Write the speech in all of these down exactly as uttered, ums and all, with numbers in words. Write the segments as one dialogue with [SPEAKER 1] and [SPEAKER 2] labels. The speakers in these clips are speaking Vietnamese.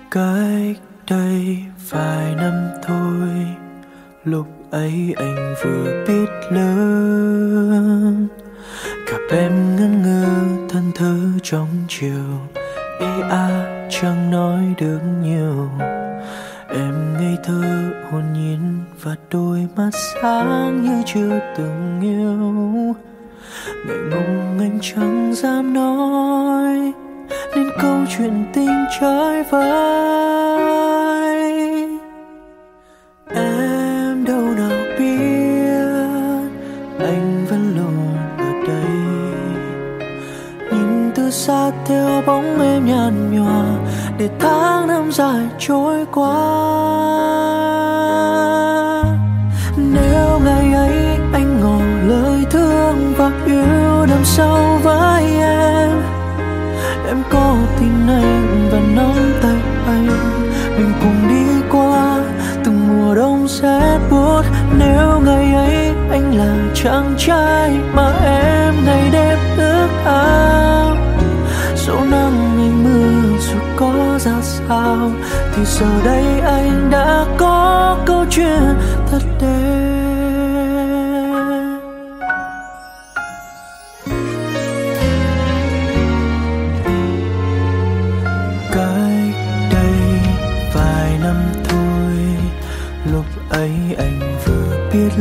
[SPEAKER 1] Cách đây vài năm thôi, lúc ấy anh vừa biết lớn, gặp em ngẩn ngơ thân thơ trong chiều, ý a chẳng nói được nhiều. Em ngây thơ hồn nhiên và đôi mắt sáng như chưa từng yêu. Ngại ngùng anh chẳng dám nói nên câu chuyện tình trái vai. Em đâu nào biết anh vẫn luôn ở đây, nhìn từ xa theo bóng em nhạt nhòa để tháng năm dài trôi qua. Nếu ngày ấy anh ngỏ lời thương và yêu đằng sau vai em, em có tin anh và nắm tay anh, mình cùng đi qua từng mùa đông rét buốt. Nếu ngày ấy anh là chàng trai mà em ngày đêm ước ao, dẫu nắng hay mưa dù có ra sao, thì giờ đây anh đã có câu chuyện thật đẹp. Cách đây vài năm thôi, lúc ấy anh vừa biết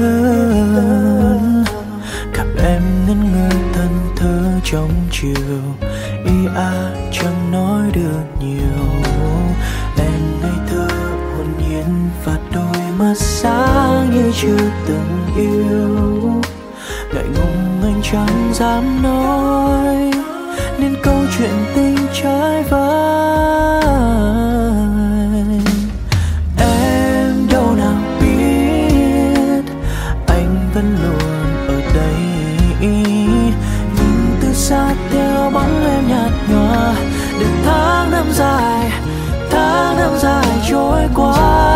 [SPEAKER 1] lớn, gặp em ngẩn ngơ thân thơ trong chiều, ý a chẳng nói được nhiều. Em ngây thơ hồn nhiên và đôi mắt sáng như chưa từng yêu. Ngại ngùng anh chẳng dám nói nên câu chuyện tình trái vai. Em đâu nào biết anh vẫn luôn ở đây, nhìn từ xa theo bóng em nhạt nhòa để tháng năm dài, tháng năm dài trôi qua.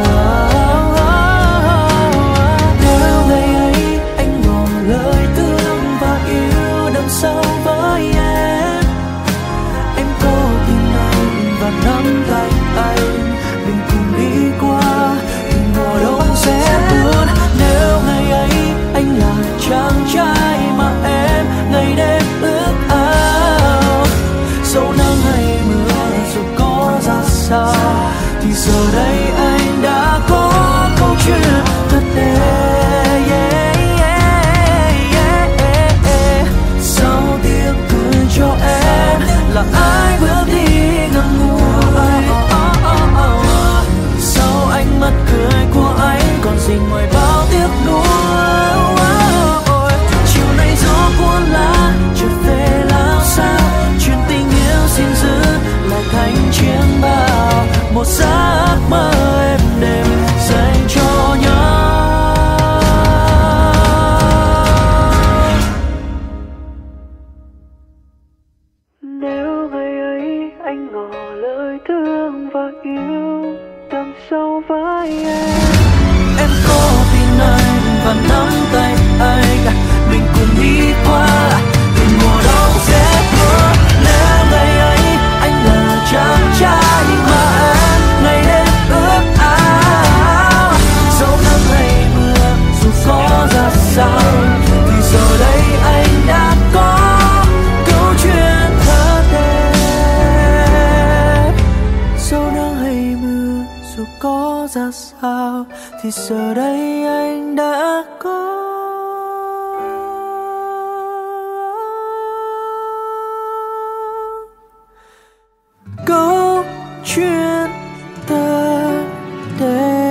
[SPEAKER 1] Nếu ngày ấy anh ngỏ lời thương và yêu đằng sau với em, em có tin anh và nắm tay anh, mình cùng đi qua từng mùa đông sẽ buồn. Nếu ngày ấy anh là chàng trai mà em ngày đêm ước ao, dẫu nắng hay mưa dù có ra sao, thì giờ đây anh đã có câu chuyện thật đẹp. Yeah, yeah, yeah, yeah. Sau tiếng cười cho em là ai bước đi ngậm ngùi. Oh, oh, oh. Sau ánh mắt cười của anh còn gì ngoài bao tiếc nuối. Oh, chiều nay gió cuốn lá chợt về lao sao, chuyện tình yêu xin giữ lại thành chiếc bao, một giấc mơ êm đềm dành cho nhau. Nếu ngày ấy anh ngỏ lời thương và yêu đằng sau vai em, em có tin anh và nắm tay anh, mình cùng đi qua từng mùa đông rét buốt. Nếu ngày ấy anh là chàng trai mà em ngày đêm ước ao, dẫu nắng hay mưa dù có ra sao, thì giờ đây anh đã có câu chuyện thật đẹp. Dẫu nắng hay mưa dù có ra sao, thì giờ đây anh đã có câu chuyện thật đẹp.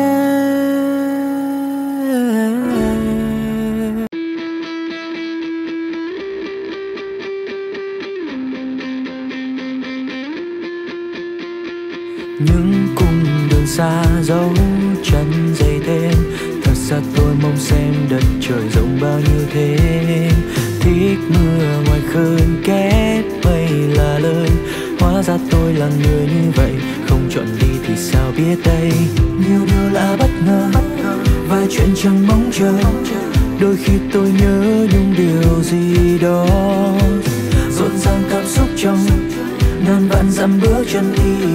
[SPEAKER 1] Những cung đường xa dấu chân dày tên, thật ra tôi mong xem đất trời rộng bao nhiêu thế. Thích mưa ngoài khơi kết mây là lớn, hóa ra tôi là người như vậy, không chọn đi thì sao biết đây. Nhiều điều lạ bất ngờ, vài chuyện chẳng mong chờ, đôi khi tôi nhớ những điều gì đó. Rộn ràng cảm xúc trong ngàn vạn dặm bước chân đi,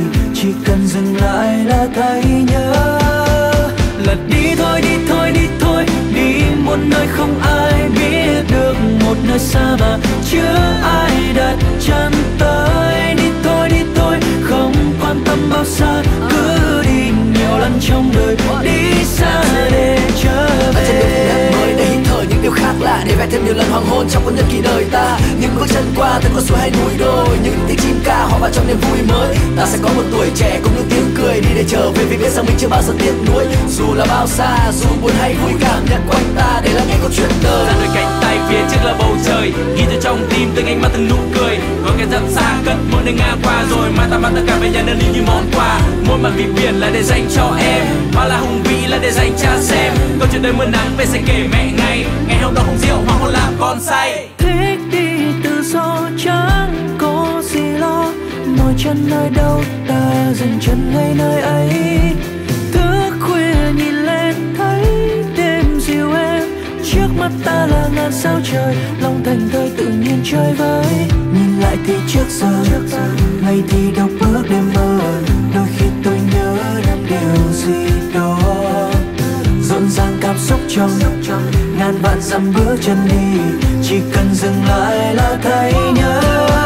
[SPEAKER 1] chỉ cần dừng lại là thấy nhớ. Lật đi thôi, đi thôi, đi thôi, đi một nơi không ai biết được, một nơi xa mà chưa ai đặt chân tới. Đi thôi, đi thôi, không quan tâm bao xa, cứ đi nhiều lần trong đời, đi xa để trở về.
[SPEAKER 2] Trên đường nét mới để hít thở những điều khác lạ, để vẽ thêm nhiều lần hoàng hôn trong cuốn nhật ký đời ta. Những bước chân qua từng con suối hay núi đồi, những tiếng chim ca hòa vào trong niềm vui mới. Ta sẽ có một tuổi trẻ cùng những tiếng cười, đi để trở về vì biết rằng mình chưa bao giờ tiếc nuối. Dù là bao xa, dù buồn hay vui, cảm nhận quanh ta để lắng nghe câu chuyện đời.
[SPEAKER 3] Ra đôi cánh tay phía trước là bầu trời, ghi cho trong tim từng ánh mắt từng nụ cười. Có cái rất xa cất mỗi nơi ngang qua, rồi mai ta mang tất cả về nhà nơi đi như món quà. Mỗi mặt vì biển là để dành cho em, mà là hùng vĩ là để dành cha xem. Câu chuyện đời mưa nắng về sẽ kể mẹ ngày, ngày hôm đó không rượu hoàng hôn làm con say.
[SPEAKER 1] Thích đi tự do chẳng có gì lo, mỏi chân nơi đâu ta dừng chân ngay nơi ấy. Thức khuya nhìn lên thấy đêm dịu êm, trước mắt ta là ngàn sao trời, lòng thành thơi tự nhiên chơi với. Nhìn lại thì trước giờ, ngày thì đọc bước đêm mơ, đôi khi tôi nhớ đến điều gì đó. Rộn ràng cảm xúc trong ngàn vạn dặm bước chân đi, chỉ cần dừng lại là thấy nhớ.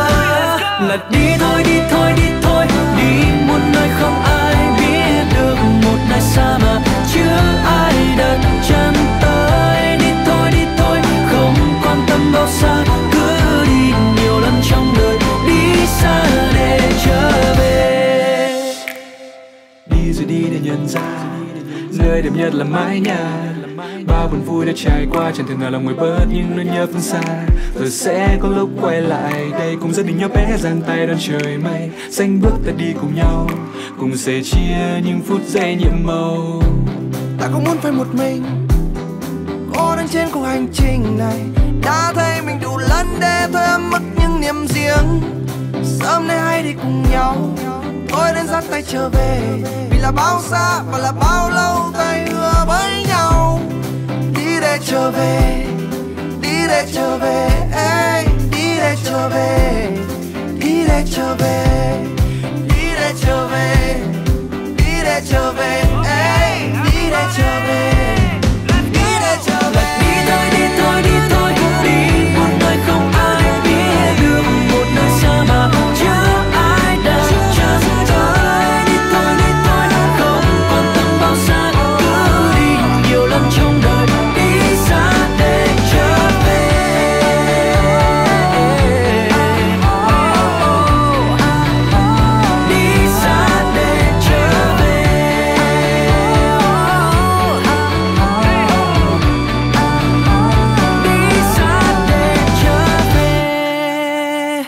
[SPEAKER 1] Lật đi thôi, đi thôi, đi thôi, đi một nơi không ai biết được, một nơi xa mà chưa ai đặt chân tới. Đi thôi, đi thôi, không quan tâm bao xa, cứ đi nhiều lần trong đời, đi xa để trở về.
[SPEAKER 4] Đi rồi đi để nhận ra nơi đẹp nhất là mái nhà. Bao buồn vui đã trải qua, chẳng thể nào lòng người bớt những nỗi nhớ phương xa. Rồi sẽ có lúc quay lại đây, cùng gia đình nhỏ bé giang tay đón trời mây, xanh bước ta đi cùng nhau, cùng sẻ chia những phút giây nhiệm màu.
[SPEAKER 5] Ta không muốn phải một mình cô đơn trên cuộc hành trình này, đã thấy mình đủ lớn để thôi em mất những niềm riêng. Sớm nay hay đi cùng nhau, tôi đến dắt tay trở về, vì là bao xa và là bao lâu tay hứa với nhau. Đi để trở về, đi để trở về, ê, đi để trở về, đi để trở về, đi để trở về, đi để trở về, ê, đi để trở về, đi để trở về.
[SPEAKER 1] Đi thôi, đi thôi, đi thôi, đi một nơi không ai biết được, một nơi xa mà chưa ai đặt chân tới. Đi thôi, đi thôi, không quan tâm bao xa, cứ đi nhiều lần trong đời, đi xa để trở về. Đi xa để trở về. Đi xa để trở về.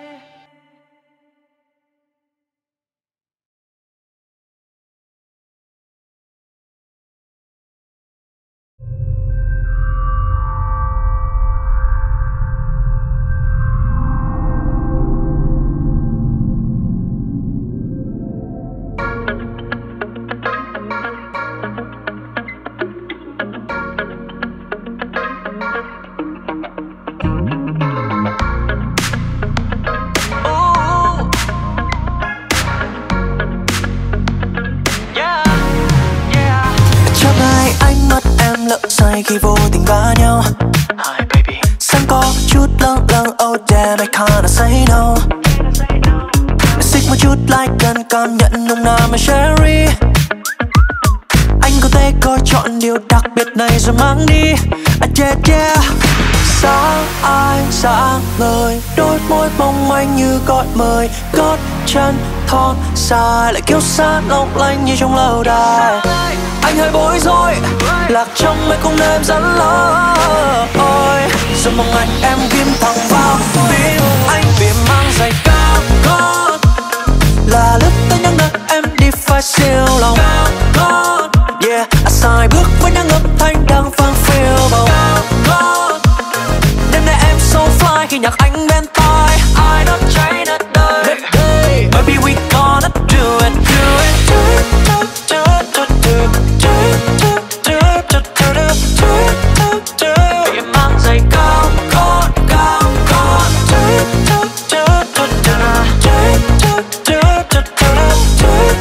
[SPEAKER 1] Chẳng ai ánh mắt em lỡ say khi vô tình va nhau. Sáng có chút lâng lâng, oh damn I can't say no. Xích một chút lại gần cảm nhận nồng nàn mà cherry. Anh có thể coi chọn điều đặc biệt này rồi mang đi. À yeah yeah. Sáng anh sáng ngời, đôi môi mong manh như gọi mời, gót chân thon dài lại kiêu sát long lanh như trong lâu đài. Anh hơi bối rối, lạc trong mấy cung đêm dẫn lối, giờ mong anh em ghim thẳng vào tim anh vì mang giày cao gót, là lúc tới những nơi em đi phải siêu lòng cao gót. Yeah, à sai bước với những âm thanh đang vang phiêu bầu cao gót. Đêm nay em so fly khi nhạc anh bên tai, ai đốt cháy đất đời. Baby we gonna do it, do it, do it, do it, do it, do it, do it, do it, do it, do it. Vì mang giày cao gót, cao gót. Do it, do it, do it, do it, do it, do it, do it, do it, do it.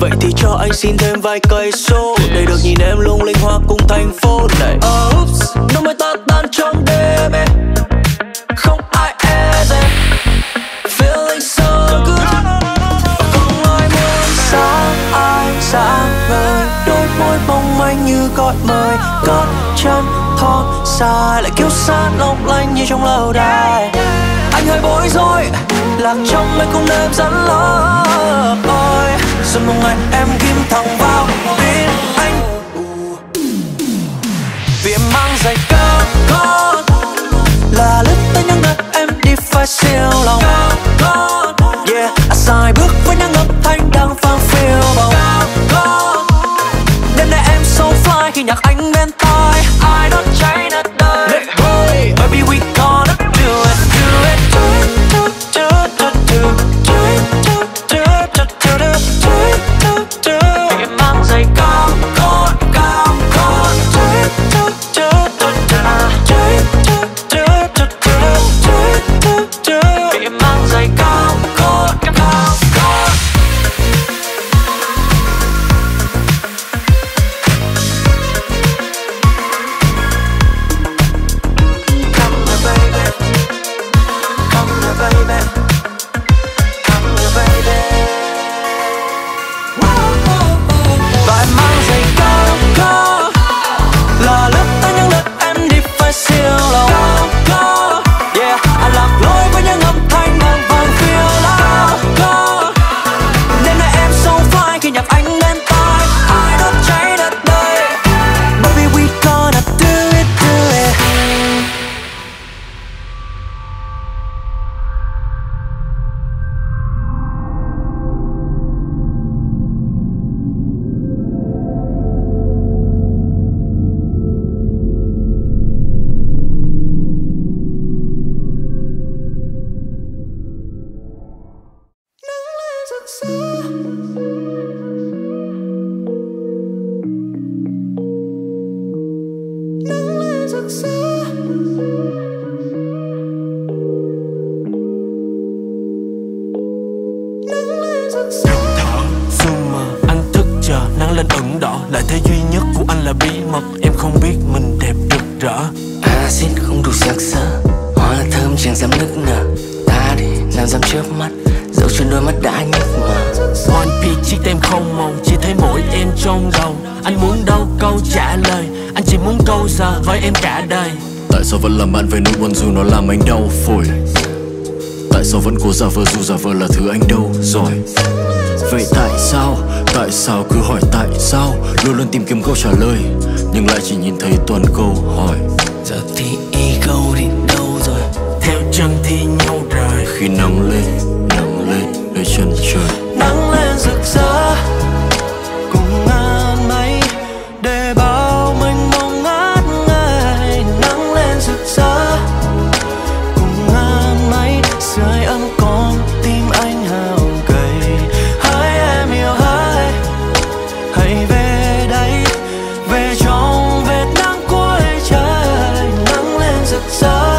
[SPEAKER 1] Vậy thì cho anh xin thêm vài cây số để được nhìn em lung linh hoa cùng thành phố này. Oops, nó mới ta tan trong đêm em, không ai e dè. Feeling so good, không ai muốn xa ai xa vời. Đôi môi mong manh như gọi mời, gót chân thon dài lại kiêu sát long lanh như trong lâu đài. Anh hơi bối rối, lạc trong mấy cung đêm dẫn lối. Rồi một ngày em ghim thẳng vào tim anh, vì em mang giày cao gót là lướt tới những nơi em đi phải siêu lòng. Yeah, dài bước với những âm thanh đang phang phiu bầu. Đêm nay em so fly khi nhạc anh bên tai. I don't cháy đất đời. Baby we gonna do it, do it, do it, do it, do it, do it, do it, do it, do it, do it, do it. Em mang giày cao gót, cao gót. Do it, do it, do it, do it, do it, do it, do it, do it, do it. Em mang giày cao gót, cao gót.
[SPEAKER 6] Giả vờ dù giả vờ là thứ anh đâu rồi. Vậy tại sao, tại sao cứ hỏi tại sao, luôn luôn tìm kiếm câu trả lời nhưng lại chỉ nhìn thấy toàn câu hỏi.
[SPEAKER 1] Giờ thì ego đi đâu rồi, theo chân thì nhau rồi.
[SPEAKER 6] Khi nắng lên, nắng lên nơi chân trời.
[SPEAKER 1] Nắng lên rực rỡ cùng ngàn mây để bao mênh mông ngát ngây. Nắng lên rực rỡ cùng ngàn mây sưởi ấm con tim anh hao gầy. Hãy em yêu hãy, hãy về đây, về trong vệt nắng cuối trời. Nắng lên rực rỡ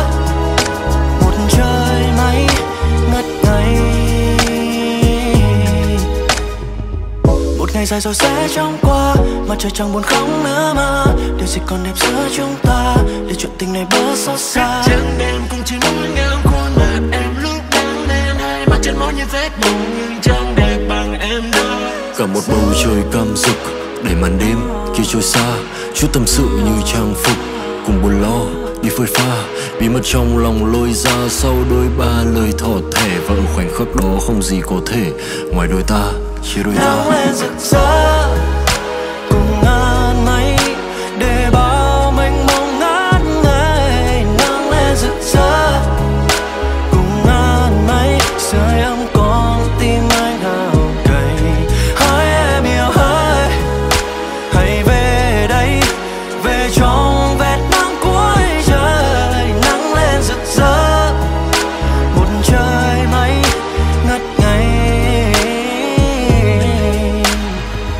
[SPEAKER 1] một trời mây ngất ngây. Một ngày dài rồi sẽ trôi qua mà trời chẳng buồn khóc nữa mà. Điều gì còn đẹp giữa chúng ta để chuyện tình này bớt xót xa.
[SPEAKER 7] Trắng đêm cùng chỉ muốn ngắm khuôn mặt em lúc đang đen, hai mắt trên môi như vết bùn nhưng chẳng đẹp bằng em đâu.
[SPEAKER 6] Cả một bầu trời cam rực để màn đêm kia trôi xa, chút tâm sự như trang phục cùng buồn lo đi phơi pha. Bí mật trong lòng lôi ra sau đôi ba lời thỏ thẻ, và ở khoảnh khắc đó không gì có thể ngoài đôi ta, chỉ đôi ta.
[SPEAKER 1] Nắng lên rực rỡ cùng ngàn mây để bao mênh mông ngát ngây. Nắng lên rực rỡ cùng ngàn mây sưởi ấm con tim anh hao gầy. Hãy em yêu hãy, hãy về đây, về trong vệt nắng cuối trời. Nắng lên rực rỡ một trời mây ngất ngây.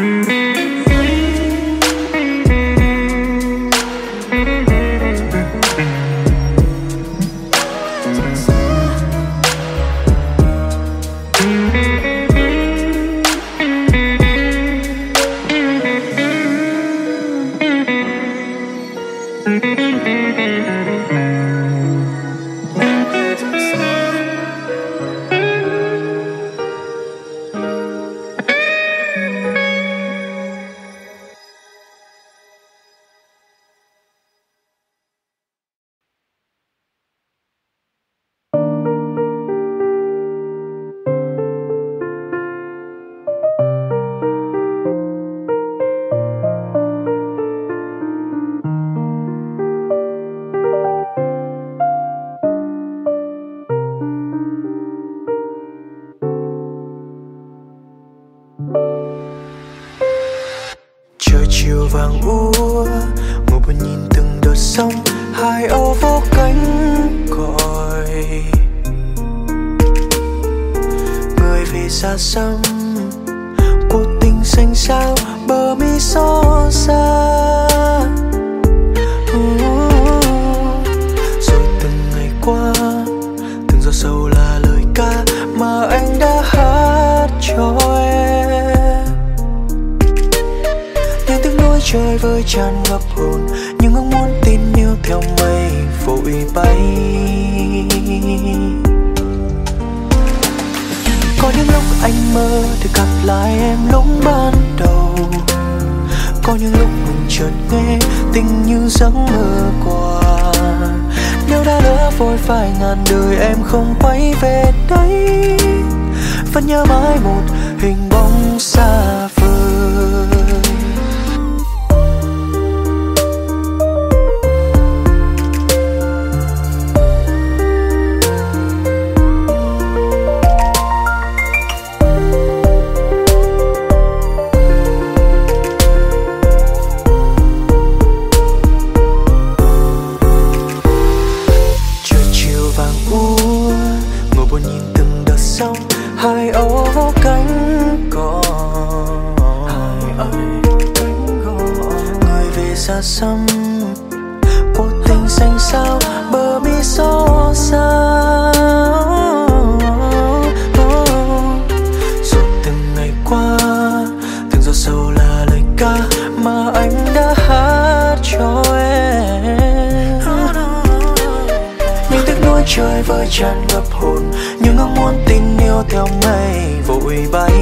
[SPEAKER 1] Trời chiều vàng úa, ngồi buồn nhìn từng đợt sóng, hai âu vô cánh còi. Người vì xa xăm, cuộc tình xanh xao, bờ mi xót xa. Rồi từng ngày qua, từng giọt sầu là lời ca mà anh đã hát cho em. Những tiếng nói trời vơi tràn ngập hồn, những ước muốn tin yêu theo mây vội bay. Có những lúc anh mơ được gặp lại em lúc ban đầu, có những lúc mình chợt nghe tình như giấc mơ qua. Nếu đã lỡ vội phải ngàn đời em không quay về đây, vẫn nhớ mãi một hình bóng xa vời. Hai âu vô cánh cò, người về xa xăm, cuộc tình xanh xao, bờ mi xót xa. Rồi từng ngày qua, từng giọt sầu là lời ca mà anh đã hát cho em. Những tiếc nuối trời vơi tràn ngập hồn, những ước muốn tin yêu theo mây vội bay.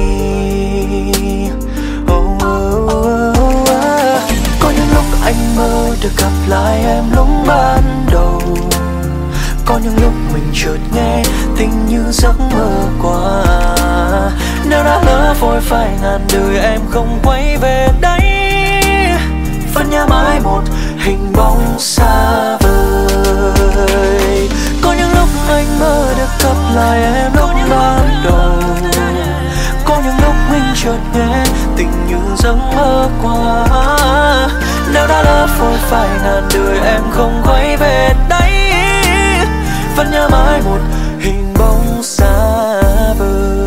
[SPEAKER 1] Oh, oh, oh, oh. Có những lúc anh mơ được gặp lại em lúc ban đầu, có những lúc mình chợt nghe tình như giấc mơ qua. Nếu đã lỡ vội phải ngàn đời em không quay về đây, vẫn nhớ mãi một hình bóng xa vời. Có những lúc anh mơ được gặp lại em lúc ban đầu, có những lúc mình chợt nghe tình như giấc mơ qua. Nếu đã lỡ vội phải ngàn đời em không quay về đây, vẫn nhớ mãi một hình bóng xa vời.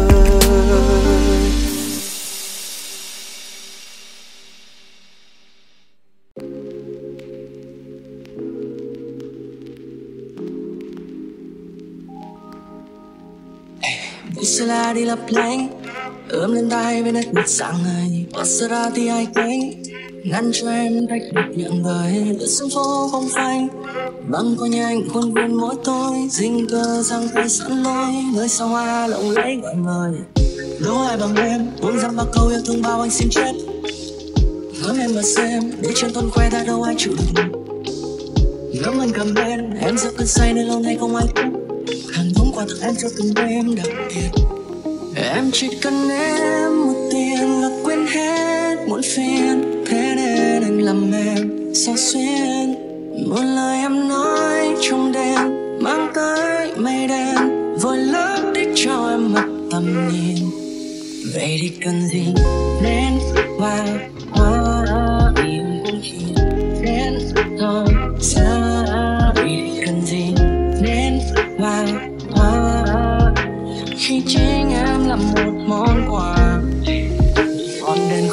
[SPEAKER 8] Sẽ là đi lấp lánh, ướm lên tay với nét mặt sáng ngời. Maserati ai cánh, ngăn cho em cách được nhận lời. Lướt xuống phố không phanh, băng qua nhanh khuôn viên mỗi tối. Dinh cơ sang tay sẵn lối, nơi sao hoa lộng lẫy gọi mời. Đố ai bằng em, uống răng ba câu yêu thương bao anh xin chết. Ngắm em mà xem, để chân tuần khoe ta đâu ai chịu được. Ngắm anh cầm bên, em giấc cơn say nơi lâu nay không ai thích. Hàng đống quà tặng em cho từng đêm đặc biệt. Em chỉ cần em một tiền là quên hết muộn phiền. Thế nên anh làm em sao xuyên. Một lời em nói trong đêm mang tới mây đen, vội lấp đi cho em mất tầm nhìn. Vậy thì cần gì nên hoa hoa im cũng chỉ nên thôi xa. Vậy thì cần gì nên hoa hoa khi chính em là một món quà. Còn đèn khuya cũng đã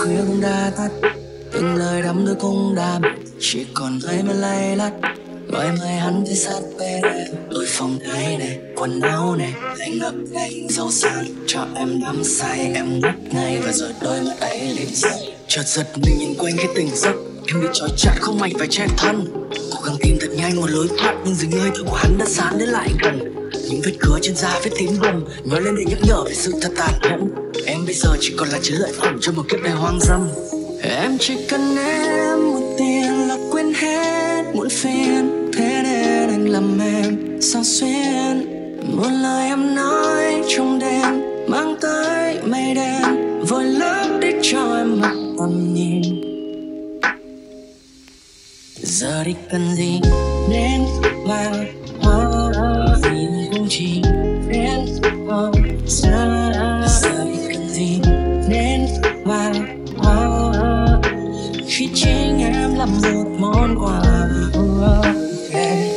[SPEAKER 8] đã tắt, từng lời đắm đuối cũng đã mất, chỉ còn thấy mà lay lắt. Gọi mai hắn tới sát bên em, tôi phòng thấy này, quần áo này, anh ngập ngành dầu sáng cho em đắm say, em ngất ngay và rồi đôi mắt ấy liền dậy. Chợt giật mình nhìn quanh cái tỉnh giấc, em bị trói chặt không mảnh phải che thân, cố gắng tìm thật nhanh một lối thoát nhưng dường như hơi thở của hắn đã dán đến lại gần. Những vết cứa trên da vết tím bầm nói lên để nhắc nhở về sự thật tàn nhẫn. Em bây giờ chỉ còn là chiến lợi phẩm cho một kiếp đời hoang dâm. Em chỉ cần em một tiền là quên hết muộn phiền, thế nên anh làm em sao xuyên. Một lời em nói trong đêm mang tới mây đen, vội lấp đi cho em mặc tầm nhìn. Giờ đi cần gì nên vàng hoa gì cũng chỉ biết không xa. Giờ đi cần gì nên vàng hoa khi chính em là một món quà. Okay.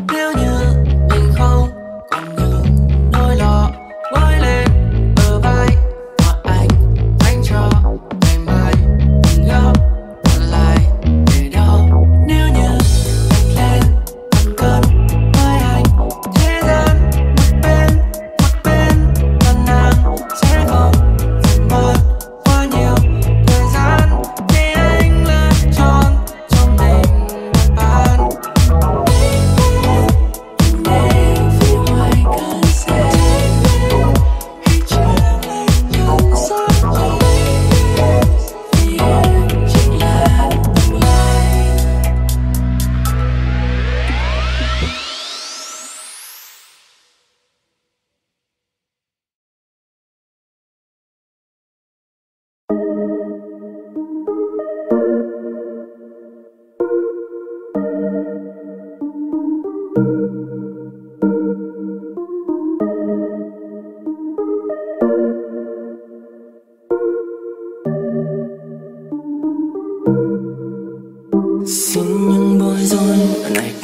[SPEAKER 1] Đôi lọ ngoi lên bờ vai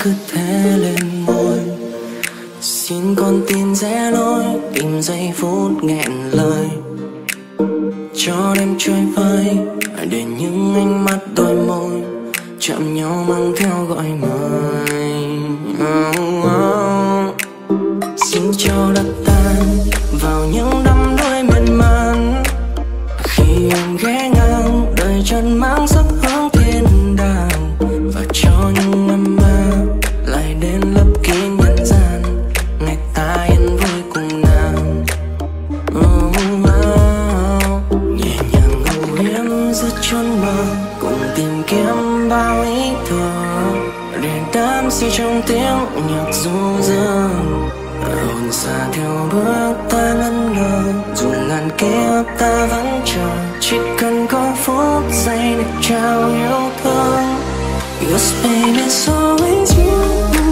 [SPEAKER 8] cứ thế lên môi. Xin con tim rẽ lối, tìm giây phút nghẹn lời, cho đêm trôi vơi để những ánh mắt đôi môi chạm nhau mang theo gọi mời. Oh, oh. Xin cho đất tan vào những đắm đuối miên man, khi em ghé ngang đời chân mang sắc hướng thiên đàng, và cho những âm ma lại đến lấp kín nhân gian, ngày ta yên vui cùng nàng. Oh, oh. Nhẹ nhàng ngủ hiếm giữa chốn mơ, cùng tìm kiếm bao ý thơ để đắm say trong tiếng nhạc du dương. Hồn xa theo bước ta ngẩn ngơ, dù ngàn kiếp ta vẫn chờ, chỉ cần có phút giây được trao yêu thương. Yes baby, it's always you.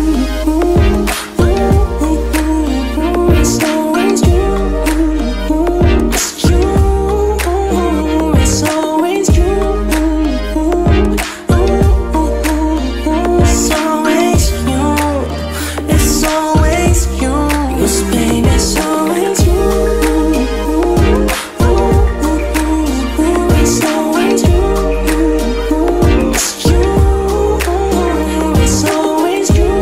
[SPEAKER 8] It's always you. It's you. It's always you. It's always you. It's always you. Yes baby, it's always you. It's always you. It's you. It's always you.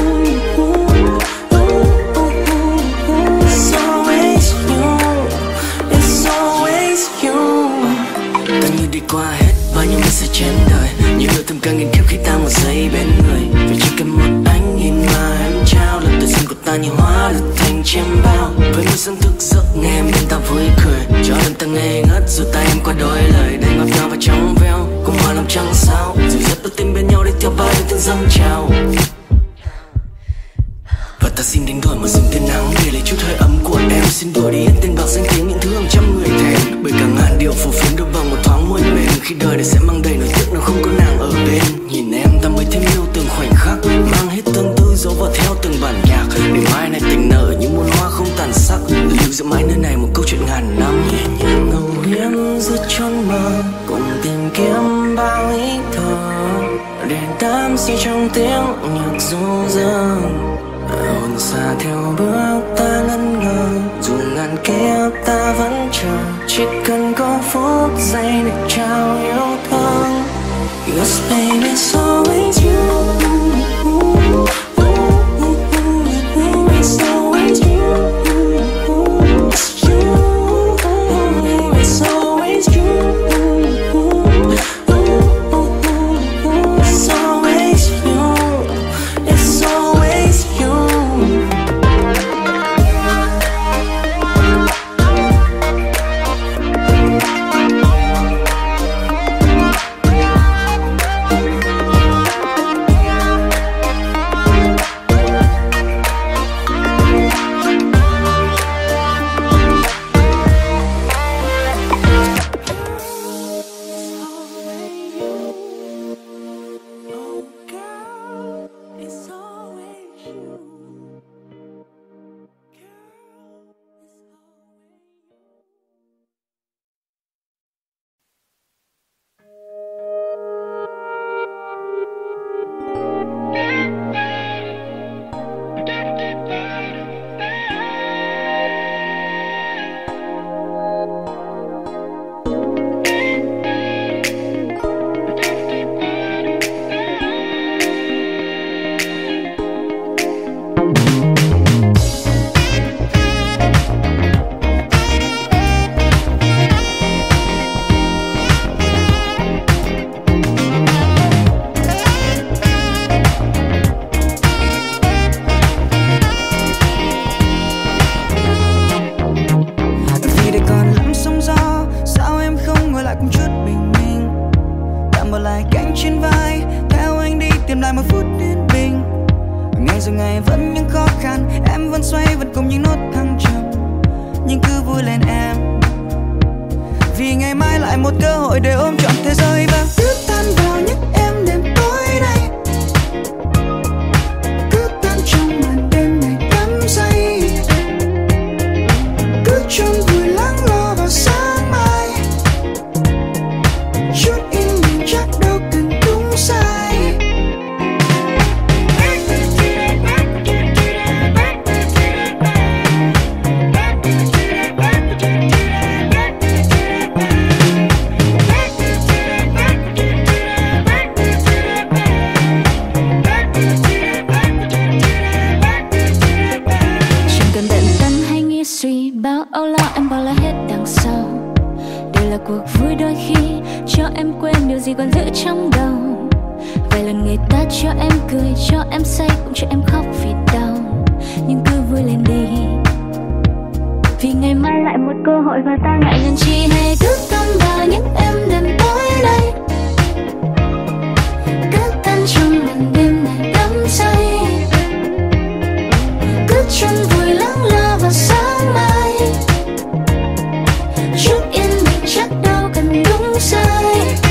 [SPEAKER 8] It's always you. It's always you. Ta như đi qua hết bao nhiêu ngày sẽ trên đời, những điều thầm càng nghìn kiếp khi ta một giây bên người. Vì chỉ cần một ánh nhìn mà em trao, lần tự dưng của ta như hóa lực thành chiêm bao. Với một giấc thức giấc nghe em bên ta vui cười, cho đêm ta ngây ngất dù ta em qua đôi lời đầy ngọt ngào và trong veo, cùng hòa lòng trăng sao, dù dắt đôi tim bên nhau để theo bao yêu thương dâng trào. Và ta xin đánh đổi một rừng tiên nắng để lấy chút hơi ấm của em, xin đuổi đi hết tên bạc danh tiếng những thứ hàng trăm người thèm, bởi cả ngàn điều phù phiếm được bằng một thoáng môi mềm. Khi đời để sẽ mang đầy nỗi tiếc nếu không có nàng ở bên, nhìn em ta mới thêm yêu từng khoảnh khắc, mang hết tâm tư dấu vào theo từng bản nhạc, để mai này tình nở như muôn hoa không tàn sắc, lưu giữ mãi nơi này một câu chuyện ngàn năm. Nhẹ nhàng ngẫu hiếm giữa chốn mơ, cùng tìm kiếm bao ý thơ để đắm say trong tiếng nhạc du dương. Hồn xa theo bước ta ngẩn ngơ, dù ngàn kiếp ta vẫn chờ, chỉ cần có phút giây được trao yêu thương. Yes baby, it's always you. It's always you. It's you. It's always you. It's always you. It's always you.
[SPEAKER 9] là cuộc vui đôi khi cho em quên điều gì còn giữ trong đầu. Vài lần người ta cho em cười, cho em say, cũng cho em khóc vì đau. Nhưng cứ vui lên đi, vì ngày mai lại một cơ hội và ta ngại ngần chi. Hay cứ tâm vào những em đêm tối nay, cứ tan trong màn đêm này đắm say, cứ chân vui lắng lo vào sáng mai. Chút yên bình chắc đâu cần đúng sai.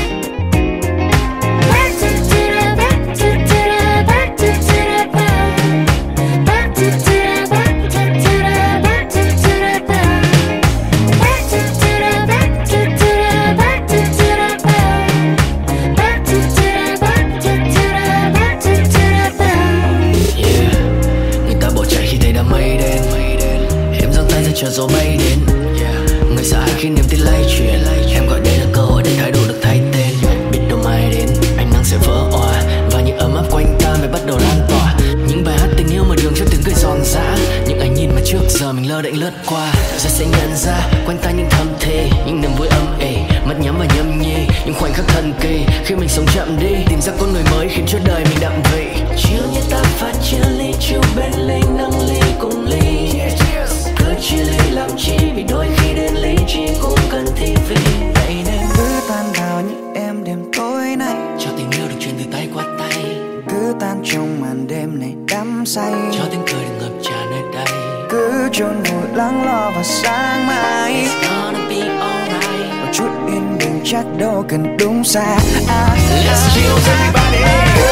[SPEAKER 2] Chờ gió bay đến, người sợ hãi khi niềm tin lay chuyển. Em gọi đây là cơ hội để thái độ được thay tên. Biết đâu mai đến ánh nắng sẽ vỡ òa, và những ấm áp quanh ta mới bắt đầu lan tỏa. Những bài hát tình yêu mở đường cho tiếng cười giòn giã. Những ánh nhìn mà trước giờ mình lơ đễnh lướt qua, rồi sẽ nhận ra quanh ta những thầm thề, những niềm vui âm ỉ, mắt nhắm và nhâm nhi. Những khoảnh khắc thần kỳ khi mình sống chậm đi, tìm ra con người mới khiến cho đời mình đậm vị. Chiều như ta phát chia ly, chiều bên ly nâng ly cùng ly. Cứ chia ly làm chi, vì đôi khi đến lý trí cũng cần thi vị. Vậy nên
[SPEAKER 5] cứ tan vào những em đêm tối nay,
[SPEAKER 2] cho tình yêu được truyền từ tay qua tay.
[SPEAKER 5] Cứ tan trong màn đêm này đắm say,
[SPEAKER 2] cho tiếng cười được ngập tràn nơi đây.
[SPEAKER 5] Cứ chôn vùi lắng lo vào sáng mai.
[SPEAKER 2] It's gonna be alright.
[SPEAKER 5] Một chút yên bình chắc đâu cần đúng sai.
[SPEAKER 2] ah. Let's chill everybody.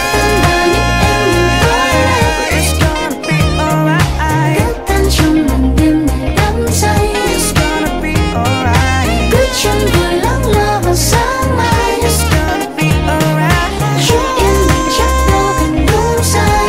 [SPEAKER 9] Trong màn đêm này đắm say,
[SPEAKER 5] It's gonna be alright.
[SPEAKER 9] cứ chân vui lắng lo vào sáng mai.
[SPEAKER 5] It's gonna be alright.
[SPEAKER 9] Chút yên bình chắc đâu cần đúng sai.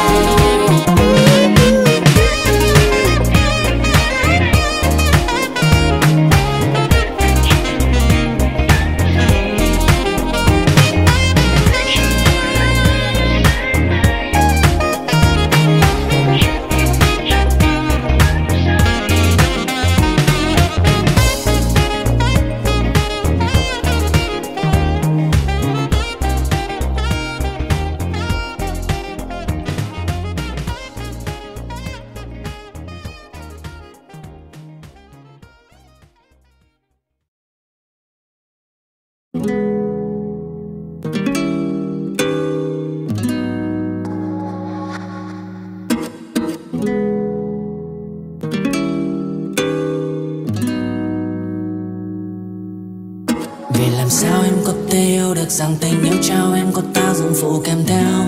[SPEAKER 2] Vì làm sao em có thể yêu được rằng tình yêu trao em có tác dụng phụ kèm theo.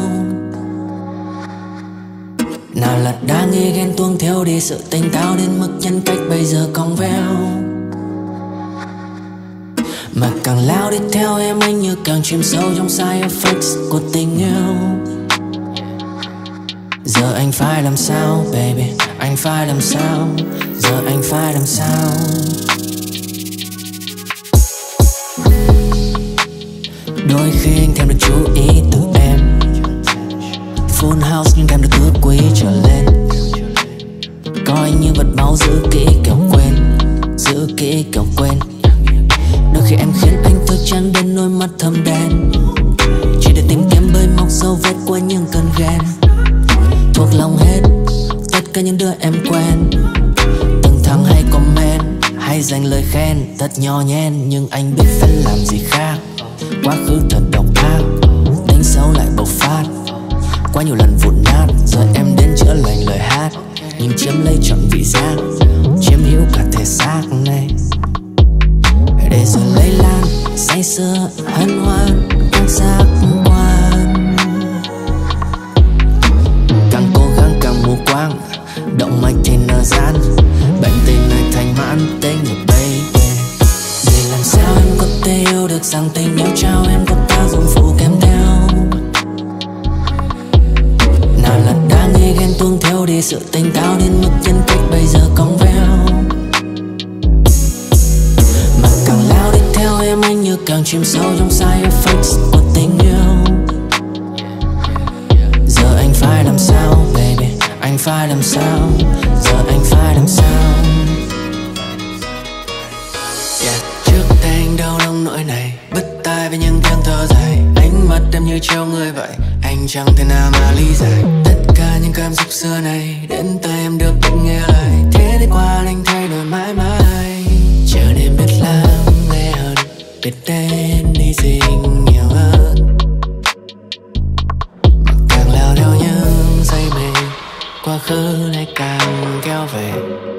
[SPEAKER 2] Nào là đã nghĩ ghen tuông thiếu đi sự tỉnh táo đến mức nhân cách bây giờ cong veo. Mà càng lao đi theo em anh như càng chìm sâu trong side effects của tình yêu. Giờ anh phải làm sao baby, anh phải làm sao, giờ anh phải làm sao. Đôi khi anh thèm được chú ý từ em, full house nhưng thèm được thứ quý trở lên. Coi như vật báu giữ kỹ kẻo quên, giữ kỹ kẻo quên. Đôi khi em khiến anh thức trắng đến đôi mắt thâm đen, chỉ để tìm kiếm bơi móc dấu vết của những cơn ghen. Thuộc lòng hết tất cả những đứa em quen, từng thằng hay comment hay dành lời khen thật nhỏ nhen, nhưng anh biết phải làm gì khác. Quá khứ thật độc ác, đánh xấu lại bộc phát, quá nhiều lần vụn nát. Giờ em đến chữa lành lời hát, nhưng chiếm lấy trọn vị giác, chiếm hữu cả thể xác này. Để rồi lấy lan, say sưa, hân hoan, các giác quan. Càng cố gắng càng mù quáng, động mạch thì nở gian, bệnh tình này thành mãn tính rồi baby. Để làm sao em có thể yêu được rằng tình yêu trao em có tác dụng phụ kèm theo. Nào là đã nghĩ ghen tuông theo đi sự tỉnh táo đến mức nhân cách bây giờ cong veo. Mà càng lao đi theo em anh như càng chìm sâu trong side effects của tình yêu. Giờ anh phải làm sao baby, anh phải làm sao, giờ anh phải làm sao. Yeah. Trước đây anh đâu đâu
[SPEAKER 8] em như treo người vậy. Anh chẳng thể nào mà lý giải tất cả những cảm xúc xưa này, đến tay em được anh nghe lại. Thế thì qua anh thay đổi mãi mãi, chờ đêm biết lắng nghe hơn, biết đến đi sinh nhiều hơn. Mà càng lao theo những giây mê, quá khứ lại càng kéo về.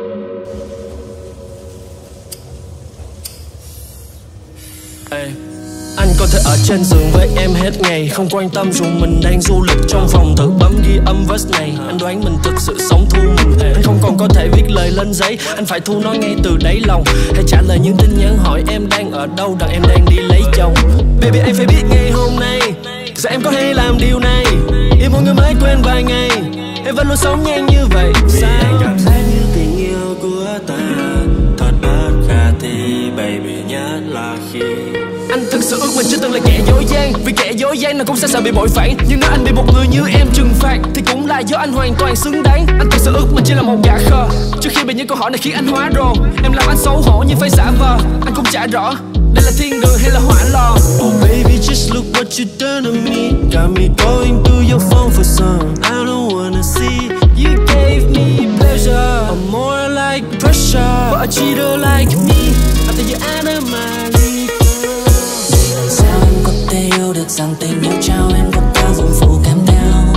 [SPEAKER 10] Hey. Anh có thể ở trên giường với em hết ngày, không quan tâm dù mình đang du lịch trong phòng, thử bấm ghi âm verse này. Anh đoán mình thực sự sống thu mình. Anh không còn có thể viết lời lên giấy, anh phải thu nó ngay từ đáy lòng. Hãy trả lời những tin nhắn hỏi em đang ở đâu, rằng em đang đi lấy chồng. Baby anh phải biết ngày hôm nay, giờ em có hay làm điều này. Yêu một người mới quen vài ngày, em vẫn luôn sống nhanh như vậy. Sao anh cảm thấy như tình yêu của ta thật bất khả thi, baby, nhất là khi anh thực sự ước mình chưa từng là kẻ dối gian, vì kẻ dối gian nào cũng sẽ sợ bị bội phản. Nhưng nếu anh bị một người như em trừng phạt thì cũng là do anh hoàn toàn xứng đáng. Anh thực sự ước mình chỉ là một gã khờ, trước khi bị những câu hỏi này khiến anh hóa rồ. Em làm anh xấu hổ nhưng phải giả vờ, anh cũng chả rõ đây là thiên đường hay là hỏa lò. Oh baby, just look what you done to me, got me going through your phone for some I don't wanna see. You gave me pleasure, I'm more like pressure, but a cheater like me, I think you're animal.
[SPEAKER 8] Sao em có thể yêu được rằng tình yêu trao em có tác dụng phụ kèm theo?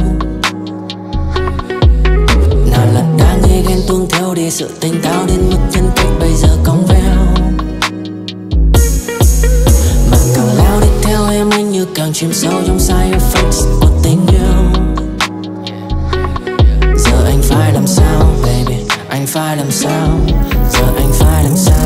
[SPEAKER 8] Nào là đã nghĩ ghen tuông theo đi sự tỉnh táo đến mức nhân cách bây giờ cong veo. Mà càng lao đi theo em anh như càng chìm sâu trong side effects của tình yêu. Giờ anh phải làm sao baby, anh phải làm sao, giờ anh phải làm sao.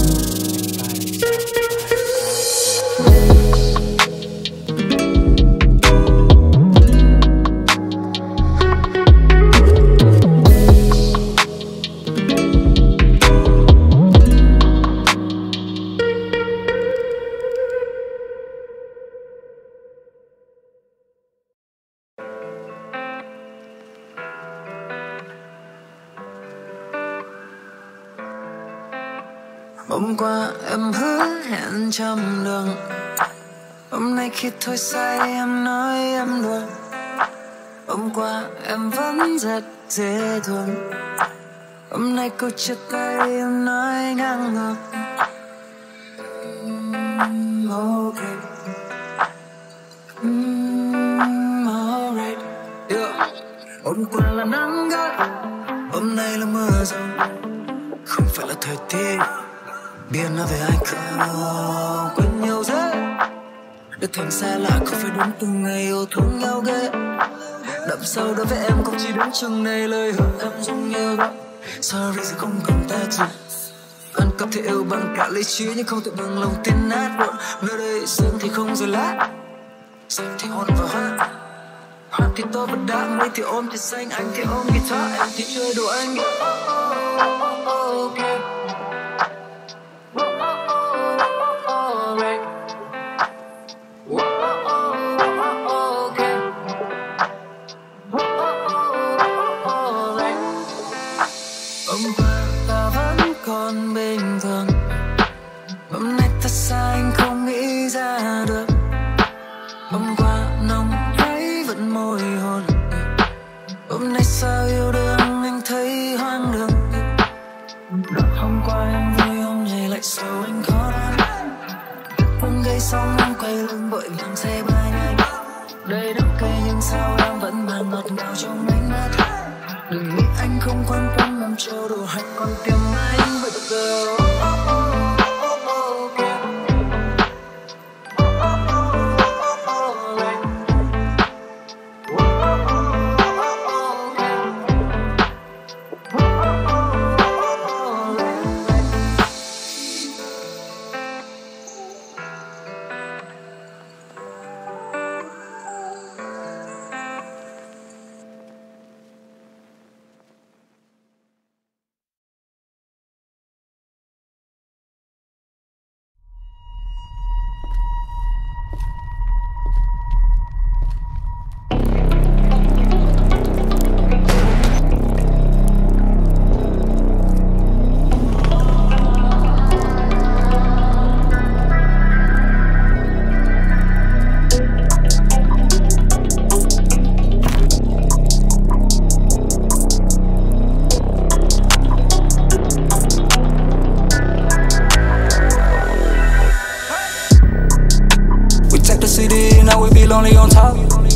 [SPEAKER 5] Hôm qua em hứa hẹn trăm đường, hôm nay khi thôi say em nói em đùa. Hôm qua em vẫn rất dễ thương, hôm nay cô chia tay em nói ngang ngược. Mm, okay. Mm, alright. Yeah. Hôm qua là nắng gắt, hôm nay là mưa rông, không phải là thời tiết. Biết nói về ai không quên nhau dễ, được thành xa lạ không phải đúng từng ngày yêu thương nhau ghê. Đậm sâu đối với em không chỉ đến chừng này, lời hứa em giống như vậy. Sorry giờ không cần ta gì, ăn cắp thì yêu bằng cả lý trí nhưng không thể bằng lòng tin nát buồn. Nơi đây sương thì không rơi lá, xanh thì hôn và hoa, hoa thì to và đá, mây thì ôm thì xanh, anh thì ôm guitar, em thì chơi đồ anh. Okay. Hôm qua ta vẫn còn bình thường, hôm nay ta xa anh không nghĩ ra được. Hôm qua nồng thấy vẫn môi hôn, hôm nay sao yêu đương anh thấy hoang đường. Hôm qua em vui hôm nay lại sầu anh khó đoán, không gây xong em quay lưng vội vàng xe bay nhanh. Đây đắng cay nhưng sao em vẫn mang ngọt ngào trong ánh mắt. Đừng nghĩ anh không quan tâm làm trâu đồ hành con tim anh bây giờ.
[SPEAKER 11] feel only on top.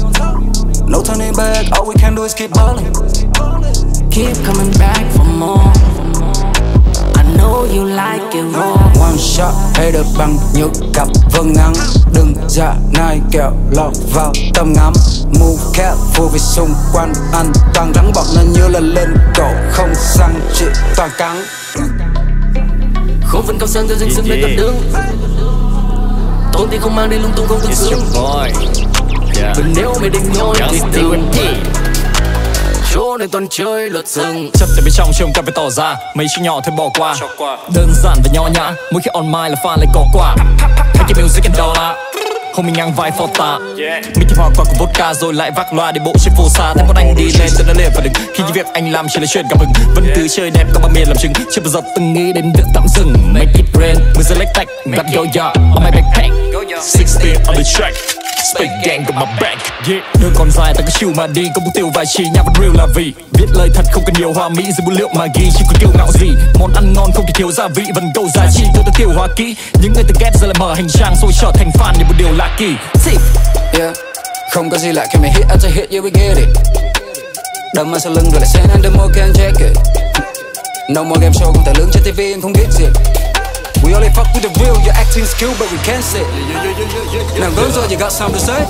[SPEAKER 11] No turning back, all we can do is keep balling.
[SPEAKER 8] Keep coming back for more. I know you like it raw.
[SPEAKER 11] One shot hay được bằng như cặp vân ngắn. Đừng ra nai kẹo lọt vào tầm ngắm. Move careful vì xung quanh anh toàn rắn bọt nên như là lên cổ không xăng chỉ toàn cắn.
[SPEAKER 8] Không vẫn cao sang theo danh xưng bên con đường. Tôn thì không mang đi lung tung không tương xứng. Và nếu mày định nói thì đừng chỗ này toàn chơi lượt rừng.
[SPEAKER 10] Chấp từ bên trong trường cần phải tỏ ra mấy chuyện nhỏ thôi bỏ qua. Đơn giản và nho nhã, mỗi khi on mic là fan lại có quả. Hãy keep music and dollar. Không mình ngang vai phò tạ. Mình kịp hòa qua cùng vodka rồi lại vác loa đi bộ trên phố xa. Thấy bọn anh đi lên cho nó liền phản ứng. Khi những việc anh làm chỉ là chuyện cảm hứng. Vẫn cứ chơi đẹp có bao miền làm chứng. Chưa bao giờ từng nghĩ đến việc tạm dừng. Make it rain, mưa rơi lách tách. Got yo yo on my backpack. sixteen on the track. Space gang của my back. Yeah. Đường còn dài ta cứ chill mà đi. Có mục tiêu vài chi nhạc vẫn real là vì viết lời thật không cần nhiều hoa mỹ. Dưới bút liệu mà ghi chỉ có kiêu ngạo gì. Món ăn ngon không thể thiếu gia vị. Vẫn câu giá trị tôi đã tiêu hoa kỹ. Những người từng ghét giờ lại mở hành trang. Rồi trở thành fan như một điều lạ kỳ.
[SPEAKER 11] Yeah. Không có gì lạ khi mày hit after hit, yeah we get it. Đâm ở sau lưng rồi lại send under more can check it. No more game show không thể lương trên ti vi em không biết gì. We only fuck with the real, your acting skill but we can't say. Now Gonzo, you got something to say?